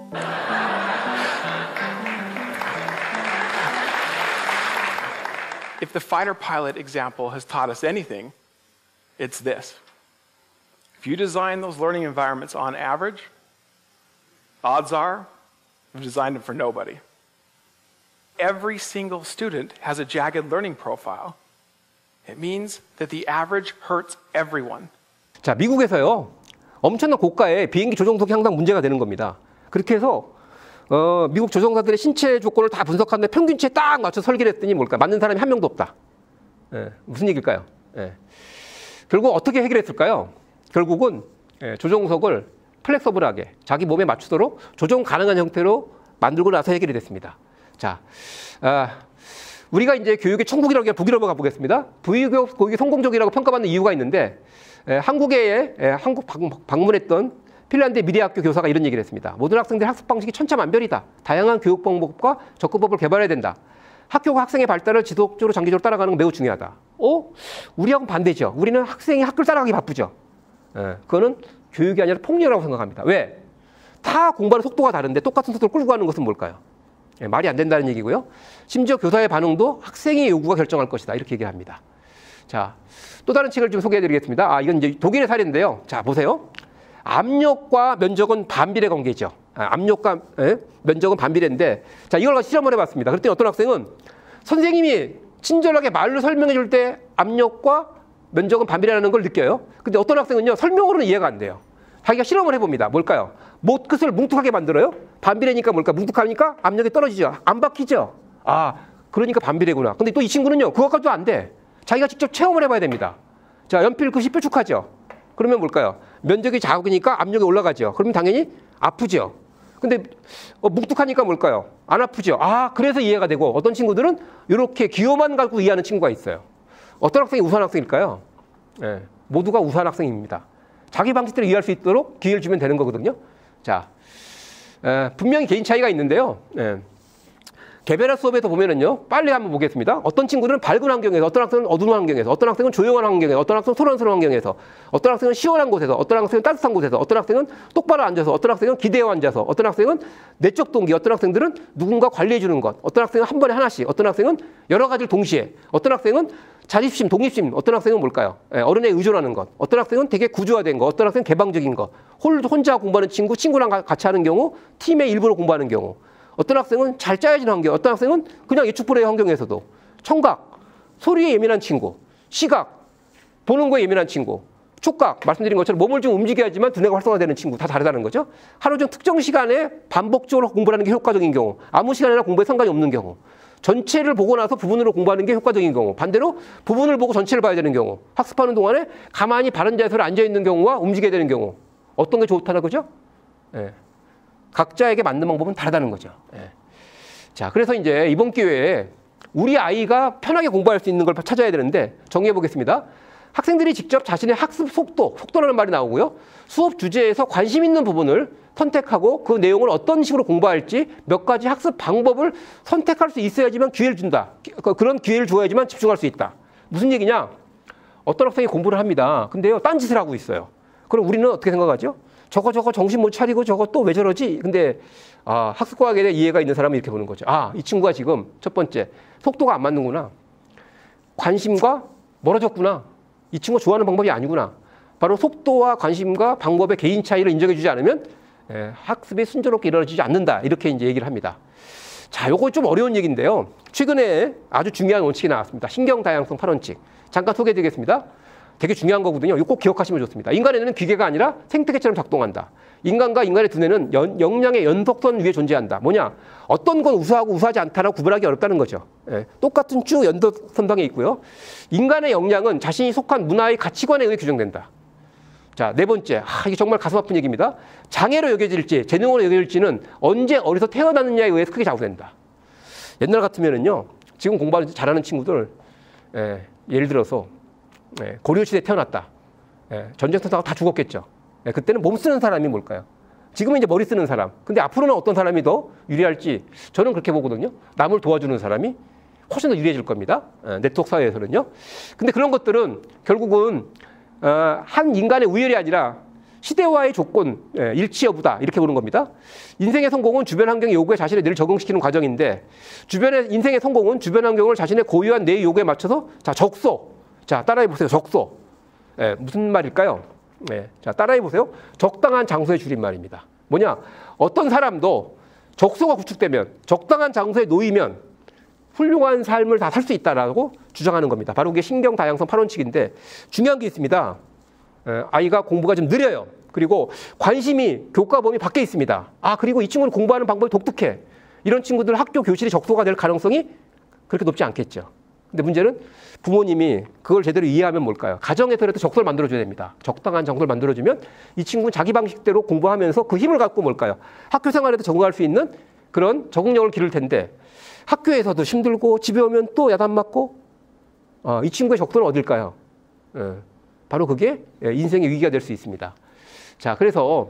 If the fighter pilot example has taught us anything, it's this. If you design those learning environments on average, odds are you've designed them for nobody. Every single student has a jagged learning profile. It means that the average hurts everyone. 자, 미국에서요, 엄청난 고가의 비행기 조종석이 항상 문제가 되는 겁니다. 그렇게 해서 어, 미국 조종사들의 신체 조건을 다 분석하는데 평균치에 딱 맞춰 설계를 했더니 뭘까? 맞는 사람이 한 명도 없다. 예, 무슨 얘기일까요? 예. 결국 어떻게 해결했을까요? 결국은 예, 조종석을 플렉서블하게 자기 몸에 맞추도록 조종 가능한 형태로 만들고 나서 해결이 됐습니다. 자, 아, 우리가 이제 교육의 천국이라고 하는 북유럽을 가보겠습니다. 북유럽 교육이 성공적이라고 평가받는 이유가 있는데 에, 한국에 에, 한국 방문했던 핀란드 미래학교 교사가 이런 얘기를 했습니다. 모든 학생들 학습 방식이 천차만별이다. 다양한 교육 방법과 접근법을 개발해야 된다. 학교가 학생의 발달을 지속적으로 장기적으로 따라가는 건 매우 중요하다. 어? 우리하고는 반대죠. 우리는 학생이 학교를 따라가기 바쁘죠. 에, 그거는 교육이 아니라 폭력이라고 생각합니다. 왜? 다 공부하는 속도가 다른데 똑같은 속도를 끌고 가는 것은 뭘까요? 예, 말이 안 된다는 얘기고요. 심지어 교사의 반응도 학생의 요구가 결정할 것이다. 이렇게 얘기를 합니다. 자, 또 다른 책을 좀 소개해드리겠습니다. 아, 이건 이제 독일의 사례인데요. 자, 보세요. 압력과 면적은 반비례 관계죠. 아, 압력과 예? 면적은 반비례인데, 자, 이걸 가지고 실험을 해봤습니다. 그랬더니 어떤 학생은 선생님이 친절하게 말로 설명해 줄 때 압력과 면적은 반비례라는 걸 느껴요. 근데 어떤 학생은요, 설명으로는 이해가 안 돼요. 자기가 실험을 해봅니다. 뭘까요? 못 끝을 뭉툭하게 만들어요. 반비례니까 뭘까? 뭉툭하니까 압력이 떨어지죠. 안 박히죠. 아, 그러니까 반비례구나. 근데 또 이 친구는요, 그것까지도 안 돼. 자기가 직접 체험을 해봐야 됩니다. 자, 연필 글씨 뾰족하죠. 그러면 뭘까요? 면적이 작으니까 압력이 올라가죠. 그러면 당연히 아프죠. 근데 어, 묵뚝하니까 뭘까요? 안 아프죠. 아, 그래서 이해가 되고 어떤 친구들은 이렇게 기호만 갖고 이해하는 친구가 있어요. 어떤 학생이 우수한 학생일까요? 예, 모두가 우수한 학생입니다. 자기 방식대로 이해할 수 있도록 기회를 주면 되는 거거든요. 자, 에, 분명히 개인 차이가 있는데요. 예. 개별화 수업에서 보면은요, 빨리 한번 보겠습니다. 어떤 친구들은 밝은 환경에서, 어떤 학생은 어두운 환경에서, 어떤 학생은 조용한 환경에서, 어떤 학생은 소란스러운 환경에서, 어떤 학생은 시원한 곳에서, 어떤 학생은 따뜻한 곳에서, 어떤 학생은 똑바로 앉아서, 어떤 학생은 기대어 앉아서, 어떤 학생은 내적 동기, 어떤 학생들은 누군가 관리해 주는 것, 어떤 학생은 한 번에 하나씩, 어떤 학생은 여러 가지를 동시에, 어떤 학생은 자립심, 독립심, 어떤 학생은 뭘까요? 예, 어른에 의존하는 것, 어떤 학생은 되게 구조화된 것, 어떤 학생은 개방적인 것, 혼자 공부하는 친구, 친구랑 같이 하는 경우, 팀의 일부로 공부하는 경우, 어떤 학생은 잘 짜여진 환경, 어떤 학생은 그냥 예측불허의 환경에서도 청각, 소리에 예민한 친구, 시각, 보는 거에 예민한 친구, 촉각, 말씀드린 것처럼 몸을 좀 움직여야지만 두뇌가 활성화되는 친구 다 다르다는 거죠. 하루 중 특정 시간에 반복적으로 공부를 하는 게 효과적인 경우, 아무 시간이나 공부에 상관이 없는 경우, 전체를 보고 나서 부분으로 공부하는 게 효과적인 경우, 반대로 부분을 보고 전체를 봐야 되는 경우, 학습하는 동안에 가만히 바른 자세로 앉아있는 경우와 움직여야 되는 경우, 어떤 게 좋다는 거죠? 예. 각자에게 맞는 방법은 다르다는 거죠. 예. 자, 그래서 이제 이번 기회에 우리 아이가 편하게 공부할 수 있는 걸 찾아야 되는데 정리해 보겠습니다. 학생들이 직접 자신의 학습 속도, 속도라는 말이 나오고요. 수업 주제에서 관심 있는 부분을 선택하고 그 내용을 어떤 식으로 공부할지 몇 가지 학습 방법을 선택할 수 있어야지만 기회를 준다. 그런 기회를 줘야지만 집중할 수 있다. 무슨 얘기냐? 어떤 학생이 공부를 합니다. 근데요, 딴짓을 하고 있어요. 그럼 우리는 어떻게 생각하죠? 저거 저거 정신 못 차리고 저거 또 왜 저러지? 근데 아, 학습과학에 대해 이해가 있는 사람은 이렇게 보는 거죠. 아, 이 친구가 지금 첫 번째 속도가 안 맞는구나. 관심과 멀어졌구나. 이 친구가 좋아하는 방법이 아니구나. 바로 속도와 관심과 방법의 개인 차이를 인정해주지 않으면 예, 학습이 순조롭게 이루어지지 않는다. 이렇게 이제 얘기를 합니다. 자, 요거 좀 어려운 얘기인데요. 최근에 아주 중요한 원칙이 나왔습니다. 신경 다양성 팔 원칙. 잠깐 소개해드리겠습니다. 되게 중요한 거거든요. 이거 꼭 기억하시면 좋습니다. 인간의 뇌는 기계가 아니라 생태계처럼 작동한다. 인간과 인간의 두뇌는 연, 역량의 연속선 위에 존재한다. 뭐냐? 어떤 건 우수하고 우수하지 않다라고 구분하기 어렵다는 거죠. 예, 똑같은 쭉 연속선상에 있고요. 인간의 역량은 자신이 속한 문화의 가치관에 의해 규정된다. 자, 네 번째. 아, 이게 정말 가슴 아픈 얘기입니다. 장애로 여겨질지 재능으로 여겨질지는 언제 어디서 태어났느냐에 의해서 크게 좌우된다. 옛날 같으면은요. 지금 공부하는 잘하는 친구들 예, 예를 들어서 예, 고려시대에 태어났다. 예, 전쟁터다가 다 죽었겠죠. 예, 그때는 몸 쓰는 사람이 뭘까요? 지금은 이제 머리 쓰는 사람. 근데 앞으로는 어떤 사람이 더 유리할지 저는 그렇게 보거든요. 남을 도와주는 사람이 훨씬 더 유리해질 겁니다. 예, 네트워크 사회에서는요. 근데 그런 것들은 결국은 어, 한 인간의 우열이 아니라 시대와의 조건, 예, 일치 여부다. 이렇게 보는 겁니다. 인생의 성공은 주변 환경의 요구에 자신을 늘 적응시키는 과정인데 주변의 인생의 성공은 주변 환경을 자신의 고유한 내 요구에 맞춰서 자, 적소. 자, 따라해 보세요. 적소. 예, 무슨 말일까요? 예, 자, 따라해 보세요. 적당한 장소의 줄임말입니다. 뭐냐? 어떤 사람도 적소가 구축되면 적당한 장소에 놓이면 훌륭한 삶을 다 살 수 있다라고 주장하는 겁니다. 바로 그게 신경 다양성 팔 원칙인데 중요한 게 있습니다. 예, 아이가 공부가 좀 느려요. 그리고 관심이 교과 범위 밖에 있습니다. 아, 그리고 이 친구는 공부하는 방법이 독특해. 이런 친구들 학교 교실이 적소가 될 가능성이 그렇게 높지 않겠죠. 근데 문제는 부모님이 그걸 제대로 이해하면 뭘까요? 가정에서라도 적소를 만들어줘야 됩니다. 적당한 정도를 만들어주면 이 친구는 자기 방식대로 공부하면서 그 힘을 갖고 뭘까요? 학교 생활에도 적응할 수 있는 그런 적응력을 기를 텐데 학교에서도 힘들고 집에 오면 또 야단 맞고 어, 이 친구의 적소는 어딜까요? 예, 바로 그게 인생의 위기가 될 수 있습니다. 자, 그래서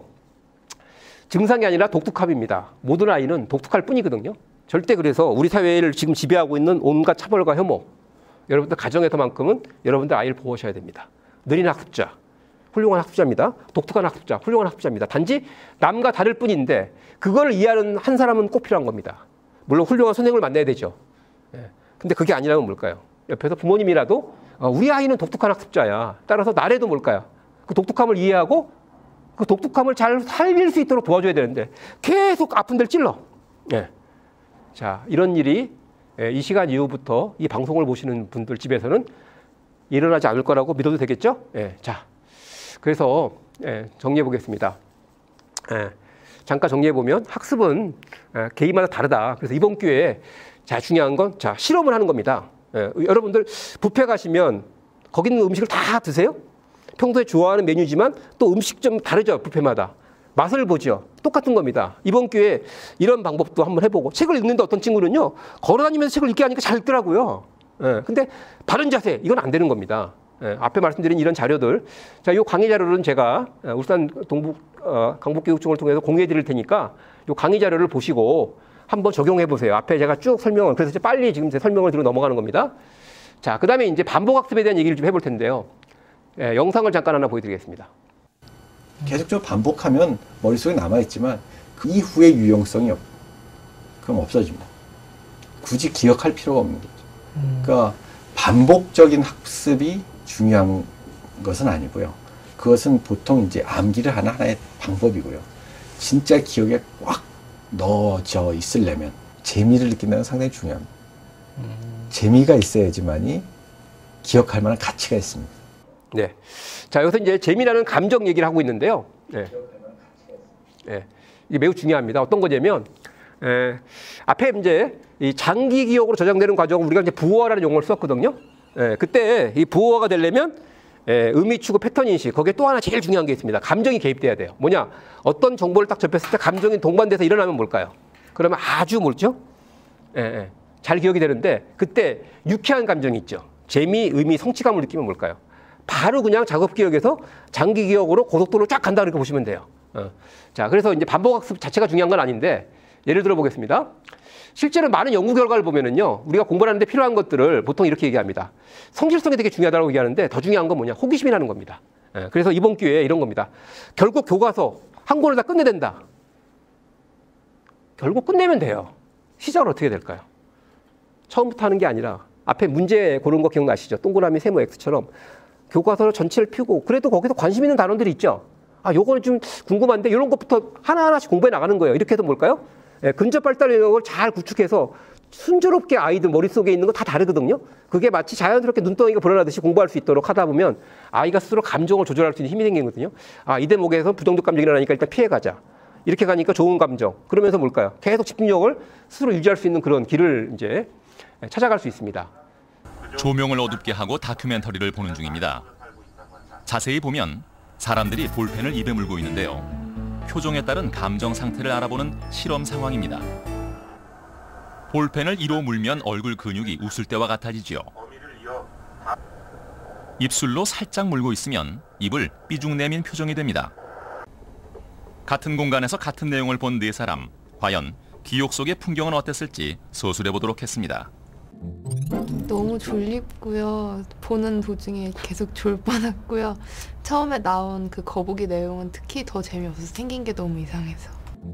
증상이 아니라 독특함입니다. 모든 아이는 독특할 뿐이거든요. 절대 그래서 우리 사회를 지금 지배하고 있는 온갖 차별과 혐오, 여러분들 가정에서만큼은 여러분들 아이를 보호하셔야 됩니다. 느린 학습자, 훌륭한 학습자입니다. 독특한 학습자, 훌륭한 학습자입니다. 단지 남과 다를 뿐인데 그걸 이해하는 한 사람은 꼭 필요한 겁니다. 물론 훌륭한 선생님을 만나야 되죠. 예. 근데 그게 아니라면 뭘까요? 옆에서 부모님이라도 어, 우리 아이는 독특한 학습자야. 따라서 나래도 뭘까요? 그 독특함을 이해하고 그 독특함을 잘 살릴 수 있도록 도와줘야 되는데 계속 아픈 데를 찔러. 예. 자, 이런 일이 이 시간 이후부터 이 방송을 보시는 분들 집에서는 일어나지 않을 거라고 믿어도 되겠죠? 예, 자, 그래서 예, 정리해 보겠습니다. 예, 잠깐 정리해 보면 학습은 예, 개인마다 다르다. 그래서 이번 기회에 자, 중요한 건 자, 실험을 하는 겁니다. 예, 여러분들 뷔페 가시면 거기 있는 음식을 다 드세요? 평소에 좋아하는 메뉴지만 또 음식 좀 다르죠. 뷔페마다. 맛을 보죠. 똑같은 겁니다. 이번 기회에 이런 방법도 한번 해보고 책을 읽는데 어떤 친구는요. 걸어다니면서 책을 읽게 하니까 잘 읽더라고요. 예, 근데 바른 자세 이건 안 되는 겁니다. 예, 앞에 말씀드린 이런 자료들. 자, 이 강의 자료는 제가 울산 동북 어, 강북교육청을 통해서 공유해 드릴 테니까 이 강의 자료를 보시고 한번 적용해 보세요. 앞에 제가 쭉 설명을 그래서 이제 빨리 지금 제 설명을 들어 넘어가는 겁니다. 자, 그다음에 이제 반복학습에 대한 얘기를 좀 해볼 텐데요. 예, 영상을 잠깐 하나 보여드리겠습니다. 계속적으로 반복하면 머릿속에 남아있지만 그 이후의 유용성이 없, 그럼 없어집니다. 굳이 기억할 필요가 없는 거죠. 음. 그러니까 반복적인 학습이 중요한 것은 아니고요. 그것은 보통 이제 암기를 하는 하나의 방법이고요. 진짜 기억에 꽉 넣어져 있으려면 재미를 느낀다는 건 상당히 중요합니다. 음. 재미가 있어야지만이 기억할 만한 가치가 있습니다. 네. 자, 여기서 이제 재미라는 감정 얘기를 하고 있는데요. 네. 네. 이게 매우 중요합니다. 어떤 거냐면, 에, 앞에 이제 이 장기 기억으로 저장되는 과정을 우리가 이제 부호화라는 용어를 썼거든요. 에, 그때 이 부호화가 되려면 에, 의미 추구 패턴 인식, 거기에 또 하나 제일 중요한 게 있습니다. 감정이 개입돼야 돼요. 뭐냐? 어떤 정보를 딱 접했을 때 감정이 동반돼서 일어나면 뭘까요? 그러면 아주 뭐죠? 에, 에, 잘 기억이 되는데 그때 유쾌한 감정이 있죠. 재미, 의미, 성취감을 느끼면 뭘까요? 바로 그냥 작업 기억에서 장기 기억으로 고속도로를 쫙 간다 이렇게 보시면 돼요. 어. 자, 그래서 이제 반복학습 자체가 중요한 건 아닌데 예를 들어 보겠습니다. 실제로 많은 연구 결과를 보면은요, 우리가 공부하는데 필요한 것들을 보통 이렇게 얘기합니다. 성실성이 되게 중요하다고 얘기하는데 더 중요한 건 뭐냐? 호기심이라는 겁니다. 예, 그래서 이번 기회에 이런 겁니다. 결국 교과서 한 권을 다 끝내야 된다. 결국 끝내면 돼요. 시작은 어떻게 될까요? 처음부터 하는 게 아니라 앞에 문제 고른 거 기억나시죠? 동그라미, 세모, X처럼 교과서를 전체를 펴고 그래도 거기서 관심 있는 단원들이 있죠. 아, 요거는 좀 궁금한데 이런 것부터 하나하나씩 공부해 나가는 거예요. 이렇게 해서 뭘까요? 예, 근접 발달 능력을 잘 구축해서 순조롭게 아이들 머릿속에 있는 거 다 다르거든요. 그게 마치 자연스럽게 눈덩이가 불어나듯이 공부할 수 있도록 하다 보면 아이가 스스로 감정을 조절할 수 있는 힘이 생기거든요. 아, 이 대목에서 부정적 감정이 일어나니까 일단 피해가자. 이렇게 가니까 좋은 감정. 그러면서 뭘까요? 계속 집중력을 스스로 유지할 수 있는 그런 길을 이제 찾아갈 수 있습니다. 조명을 어둡게 하고 다큐멘터리를 보는 중입니다. 자세히 보면 사람들이 볼펜을 입에 물고 있는데요. 표정에 따른 감정 상태를 알아보는 실험 상황입니다. 볼펜을 이로 물면 얼굴 근육이 웃을 때와 같아지죠. 입술로 살짝 물고 있으면 입을 삐죽 내민 표정이 됩니다. 같은 공간에서 같은 내용을 본 네 사람, 과연 기억 속의 풍경은 어땠을지 서술해 보도록 했습니다. 너무 졸립고요. 보는 도중에 계속 졸 뻔했고요. 처음에 나온 그 거북이 내용은 특히 더 재미없어서 생긴 게 너무 이상해서.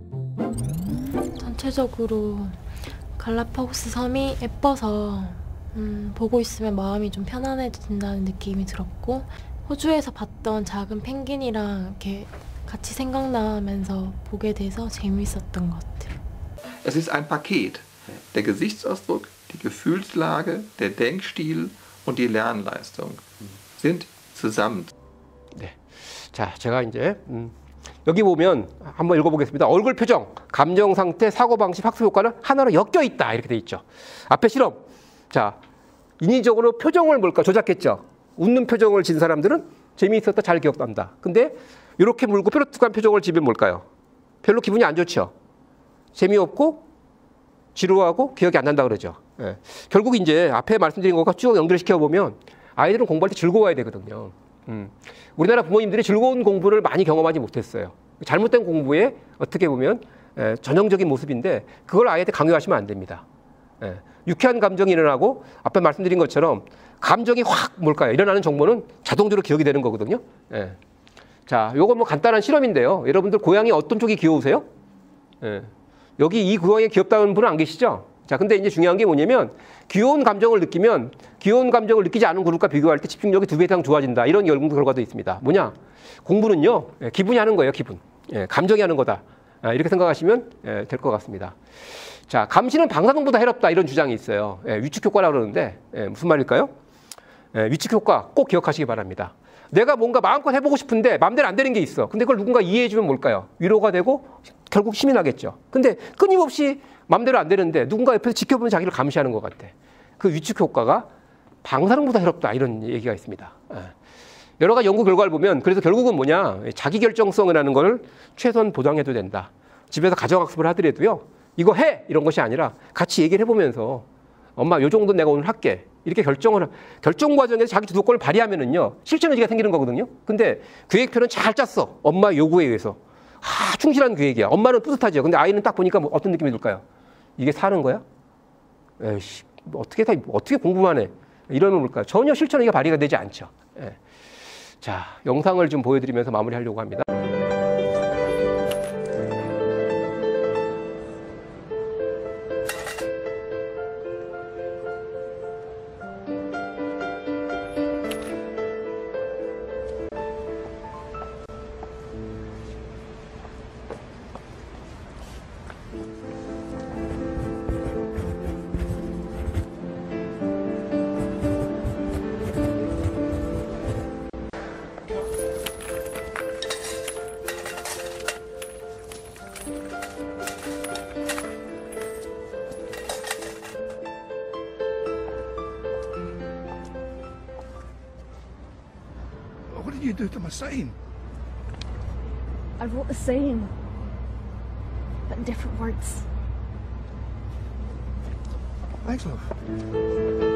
전체적으로 갈라파고스 섬이 예뻐서 음, 보고 있으면 마음이 좀 편안해진다는 느낌이 들었고, 호주에서 봤던 작은 펭귄이랑 이렇게 같이 생각나면서 보게 돼서 재미있었던 것 같아요. Es ist ein Paket. Der Gesichtsausdruck, die Gefühlslage, der Denkstil und die Lernleistung sind zusammen. 네, 자, 제가 이제 음, 여기 보면 한번 읽어보겠습니다. 얼굴 표정, 감정 상태, 사고 방식, 학습 효과는 하나로 엮여 있다 이렇게 돼 있죠. 앞에 실험. 자, 인위적으로 표정을 뭘까 조작했죠. 웃는 표정을 진 사람들은 재미있었다, 잘 기억난다. 근데 이렇게 물고 뾰루tuk한 표정을 지면 뭘까요? 별로 기분이 안 좋죠. 재미없고 지루하고 기억이 안 난다 그러죠. 예. 결국 이제 앞에 말씀드린 것과 쭉 연결시켜 보면 아이들은 공부할 때 즐거워야 되거든요. 음. 우리나라 부모님들이 즐거운 공부를 많이 경험하지 못했어요. 잘못된 공부에 어떻게 보면 예, 전형적인 모습인데 그걸 아이한테 강요하시면 안 됩니다. 예. 유쾌한 감정이 일어나고 앞에 말씀드린 것처럼 감정이 확 뭘까요? 일어나는 정보는 자동적으로 기억이 되는 거거든요. 예. 자, 요거 뭐 간단한 실험인데요. 여러분들 고양이 어떤 쪽이 귀여우세요? 예. 여기 이 고양이 귀엽다는 분은 안 계시죠? 자, 근데 이제 중요한 게 뭐냐면 귀여운 감정을 느끼면 귀여운 감정을 느끼지 않은 그룹과 비교할 때 집중력이 두 배 이상 좋아진다. 이런 연구 결과도 있습니다. 뭐냐? 공부는요, 예, 기분이 하는 거예요, 기분. 예, 감정이 하는 거다. 아, 이렇게 생각하시면 예, 될 것 같습니다. 자, 감시는 방사능보다 해롭다. 이런 주장이 있어요. 예, 위축 효과라고 그러는데 예, 무슨 말일까요? 예, 위축 효과 꼭 기억하시기 바랍니다. 내가 뭔가 마음껏 해보고 싶은데 마음대로 안 되는 게 있어. 근데 그걸 누군가 이해해주면 뭘까요? 위로가 되고 결국 힘이 나겠죠. 근데 끊임없이 마음대로 안 되는데 누군가 옆에서 지켜보면 자기를 감시하는 것 같아. 그 위축 효과가 방사능보다 해롭다. 이런 얘기가 있습니다. 여러 가지 연구 결과를 보면 그래서 결국은 뭐냐, 자기 결정성이라는 걸 최소한 보장해도 된다. 집에서 가정학습을 하더라도요, 이거 해! 이런 것이 아니라 같이 얘기를 해보면서 엄마 요 정도 내가 오늘 할게. 이렇게 결정을, 결정 과정에서 자기 주도권을 발휘하면은요, 실천 의지가 생기는 거거든요. 근데 계획표는 잘 짰어. 엄마 요구에 의해서. 아, 충실한 계획이야. 엄마는 뿌듯하죠. 근데 아이는 딱 보니까 뭐 어떤 느낌이 들까요? 이게 사는 거야? 에이씨, 어떻게 다, 어떻게 공부만 해? 이러면 뭘까요? 전혀 실천 의지가 발휘가 되지 않죠. 예. 자, 영상을 좀 보여드리면서 마무리하려고 합니다. What did you do to my sign? I wrote the same, but in different words. Thanks, love.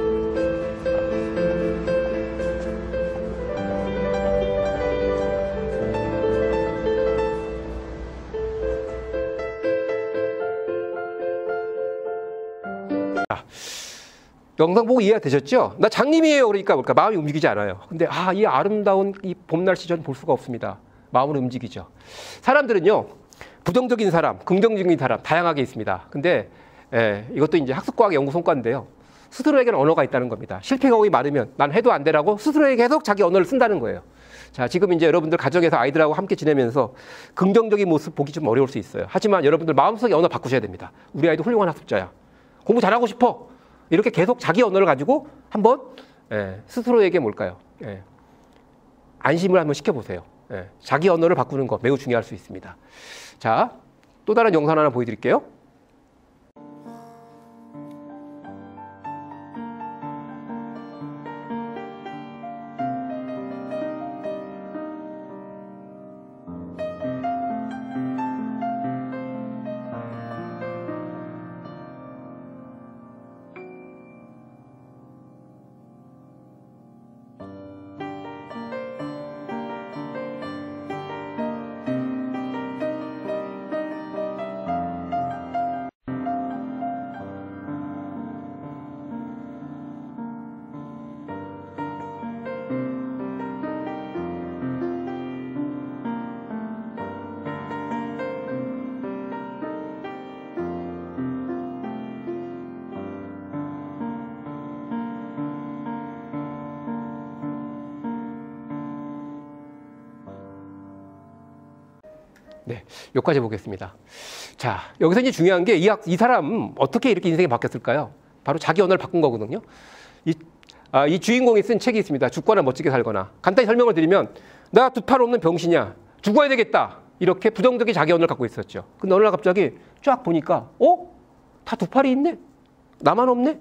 영상 보고 이해가 되셨죠? 나 장님이에요. 그러니까 뭘까? 마음이 움직이지 않아요. 근데 아, 이 아름다운 이 봄 날씨 전 볼 수가 없습니다. 마음은 움직이죠. 사람들은요, 부정적인 사람, 긍정적인 사람 다양하게 있습니다. 근데 예, 이것도 이제 학습과학의 연구 성과인데요. 스스로에게는 언어가 있다는 겁니다. 실패 경험이 많으면 난 해도 안 되라고 스스로에게 계속 자기 언어를 쓴다는 거예요. 자, 지금 이제 여러분들 가정에서 아이들하고 함께 지내면서 긍정적인 모습 보기 좀 어려울 수 있어요. 하지만 여러분들 마음속에 언어 바꾸셔야 됩니다. 우리 아이도 훌륭한 학습자야. 공부 잘하고 싶어. 이렇게 계속 자기 언어를 가지고 한번 예, 스스로에게 뭘까요? 예, 안심을 한번 시켜보세요. 예, 자기 언어를 바꾸는 거 매우 중요할 수 있습니다. 자, 또 다른 영상 하나 보여드릴게요. 네, 여기까지 보겠습니다. 자, 여기서 이제 중요한 게 이 이 사람 어떻게 이렇게 인생이 바뀌었을까요? 바로 자기 언어를 바꾼 거거든요. 이, 아, 이 주인공이 쓴 책이 있습니다. 죽거나 멋지게 살거나. 간단히 설명을 드리면 나 두 팔 없는 병신이야. 죽어야 되겠다. 이렇게 부정적인 자기 언어를 갖고 있었죠. 근데 어느 날 갑자기 쫙 보니까 어? 다 두 팔이 있네? 나만 없네?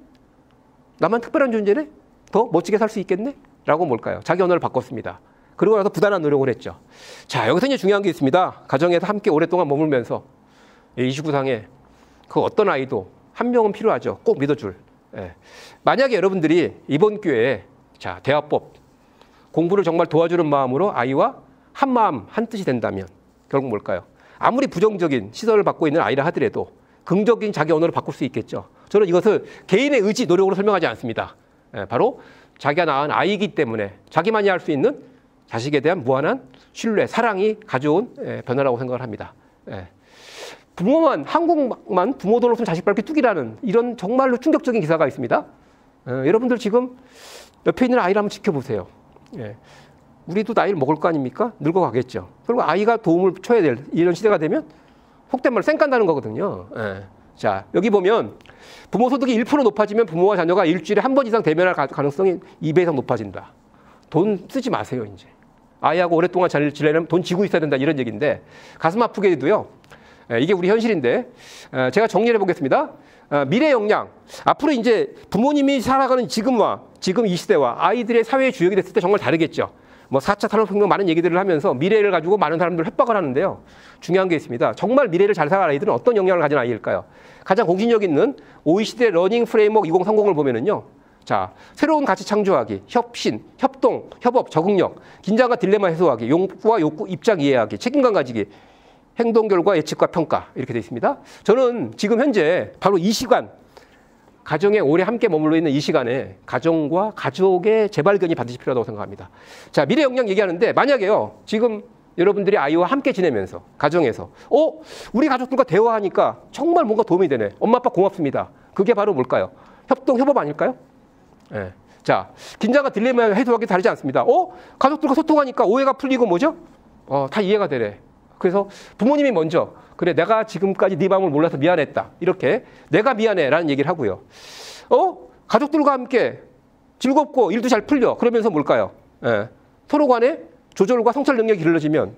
나만 특별한 존재네? 더 멋지게 살 수 있겠네? 라고 뭘까요? 자기 언어를 바꿨습니다. 그러고 나서 부단한 노력을 했죠. 자, 여기서 이제 중요한 게 있습니다. 가정에서 함께 오랫동안 머물면서 이 지구상에 그 어떤 아이도 한 명은 필요하죠. 꼭 믿어줄. 예. 만약에 여러분들이 이번 기회에 자, 대화법 공부를 정말 도와주는 마음으로 아이와 한 마음 한 뜻이 된다면 결국 뭘까요? 아무리 부정적인 시선을 받고 있는 아이라 하더라도 긍정적인 자기 언어를 바꿀 수 있겠죠. 저는 이것을 개인의 의지, 노력으로 설명하지 않습니다. 예, 바로 자기가 낳은 아이이기 때문에 자기만이 할 수 있는 자식에 대한 무한한 신뢰, 사랑이 가져온 예, 변화라고 생각을 합니다. 예. 부모만, 한국만 부모들 없으면 자식 밟기 뚝이라는 이런 정말로 충격적인 기사가 있습니다. 예, 여러분들 지금 옆에 있는 아이를 한번 지켜보세요. 예. 우리도 나이를 먹을 거 아닙니까? 늙어가겠죠. 그리고 아이가 도움을 줘야 될 이런 시대가 되면 속된 말로 쌩 깐다는 거거든요. 예. 자, 여기 보면 부모 소득이 일 퍼센트 높아지면 부모와 자녀가 일주일에 한 번 이상 대면할 가능성이 이 배 이상 높아진다. 돈 쓰지 마세요, 이제. 아이하고 오랫동안 잘 지내려면 돈 지고 있어야 된다, 이런 얘기인데, 가슴 아프게 해도요, 이게 우리 현실인데, 제가 정리해 보겠습니다. 미래 역량. 앞으로 이제 부모님이 살아가는 지금과, 지금 이 시대와 아이들의 사회의 주역이 됐을 때 정말 다르겠죠. 뭐 사 차 산업혁명 많은 얘기들을 하면서 미래를 가지고 많은 사람들 협박을 하는데요. 중요한 게 있습니다. 정말 미래를 잘 살 아이들은 어떤 역량을 가진 아이일까요? 가장 공신력 있는 오이시디 러닝 프레임워크 이천삼십을 보면은요. 자, 새로운 가치 창조하기, 협신, 협동, 협업, 적응력, 긴장과 딜레마 해소하기, 욕구와 욕구 입장 이해하기, 책임감 가지기, 행동 결과 예측과 평가 이렇게 되어 있습니다. 저는 지금 현재 바로 이 시간 가정에 오래 함께 머물러 있는 이 시간에 가정과 가족의 재발견이 반드시 필요하다고 생각합니다. 자, 미래 역량 얘기하는데 만약에요. 지금 여러분들이 아이와 함께 지내면서 가정에서 어? 우리 가족들과 대화하니까 정말 뭔가 도움이 되네. 엄마 아빠 고맙습니다. 그게 바로 뭘까요? 협동, 협업 아닐까요? 예. 자, 긴장과 딜레마 해소하기 다르지 않습니다. 어? 가족들과 소통하니까 오해가 풀리고 뭐죠? 어, 다 이해가 되네. 그래서 부모님이 먼저 그래 내가 지금까지 네 마음을 몰라서 미안했다. 이렇게 내가 미안해라는 얘기를 하고요. 어? 가족들과 함께 즐겁고 일도 잘 풀려. 그러면서 뭘까요? 예. 서로 간에 조절과 성찰 능력이 길러지면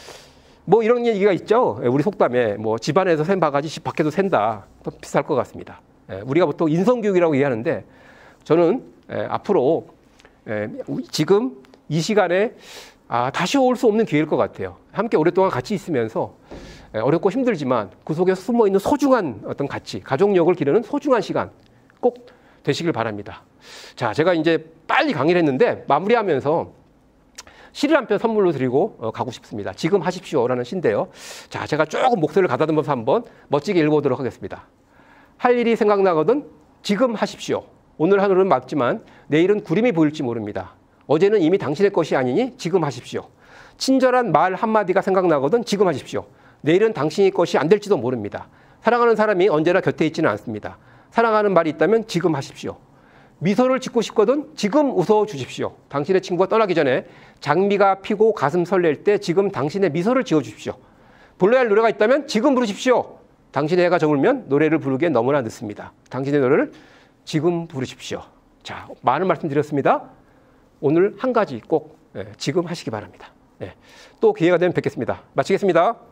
뭐 이런 얘기가 있죠. 예, 우리 속담에 뭐 집안에서 샌 바가지 집 밖에도 샌다. 비슷할 것 같습니다. 예, 우리가 보통 인성교육이라고 얘기하는데 저는 예, 앞으로 예, 지금 이 시간에 아, 다시 올 수 없는 기회일 것 같아요. 함께 오랫동안 같이 있으면서 예, 어렵고 힘들지만 그 속에 숨어있는 소중한 어떤 가치, 가족력을 기르는 소중한 시간 꼭 되시길 바랍니다. 자, 제가 이제 빨리 강의를 했는데 마무리하면서 시를 한 편 선물로 드리고 어, 가고 싶습니다. 지금 하십시오라는 시인데요. 자, 제가 조금 목소리를 가다듬어서 한번 멋지게 읽어보도록 하겠습니다. 할 일이 생각나거든 지금 하십시오. 오늘 하늘은 맑지만 내일은 구름이 보일지 모릅니다. 어제는 이미 당신의 것이 아니니 지금 하십시오. 친절한 말 한마디가 생각나거든 지금 하십시오. 내일은 당신의 것이 안 될지도 모릅니다. 사랑하는 사람이 언제나 곁에 있지는 않습니다. 사랑하는 말이 있다면 지금 하십시오. 미소를 짓고 싶거든 지금 웃어주십시오. 당신의 친구가 떠나기 전에 장미가 피고 가슴 설렐 때 지금 당신의 미소를 지어주십시오. 불러야 할 노래가 있다면 지금 부르십시오. 당신의 해가 저물면 노래를 부르기엔 너무나 늦습니다. 당신의 노래를 지금 부르십시오. 자, 많은 말씀 드렸습니다. 오늘 한 가지 꼭 지금 하시기 바랍니다. 또 기회가 되면 뵙겠습니다. 마치겠습니다.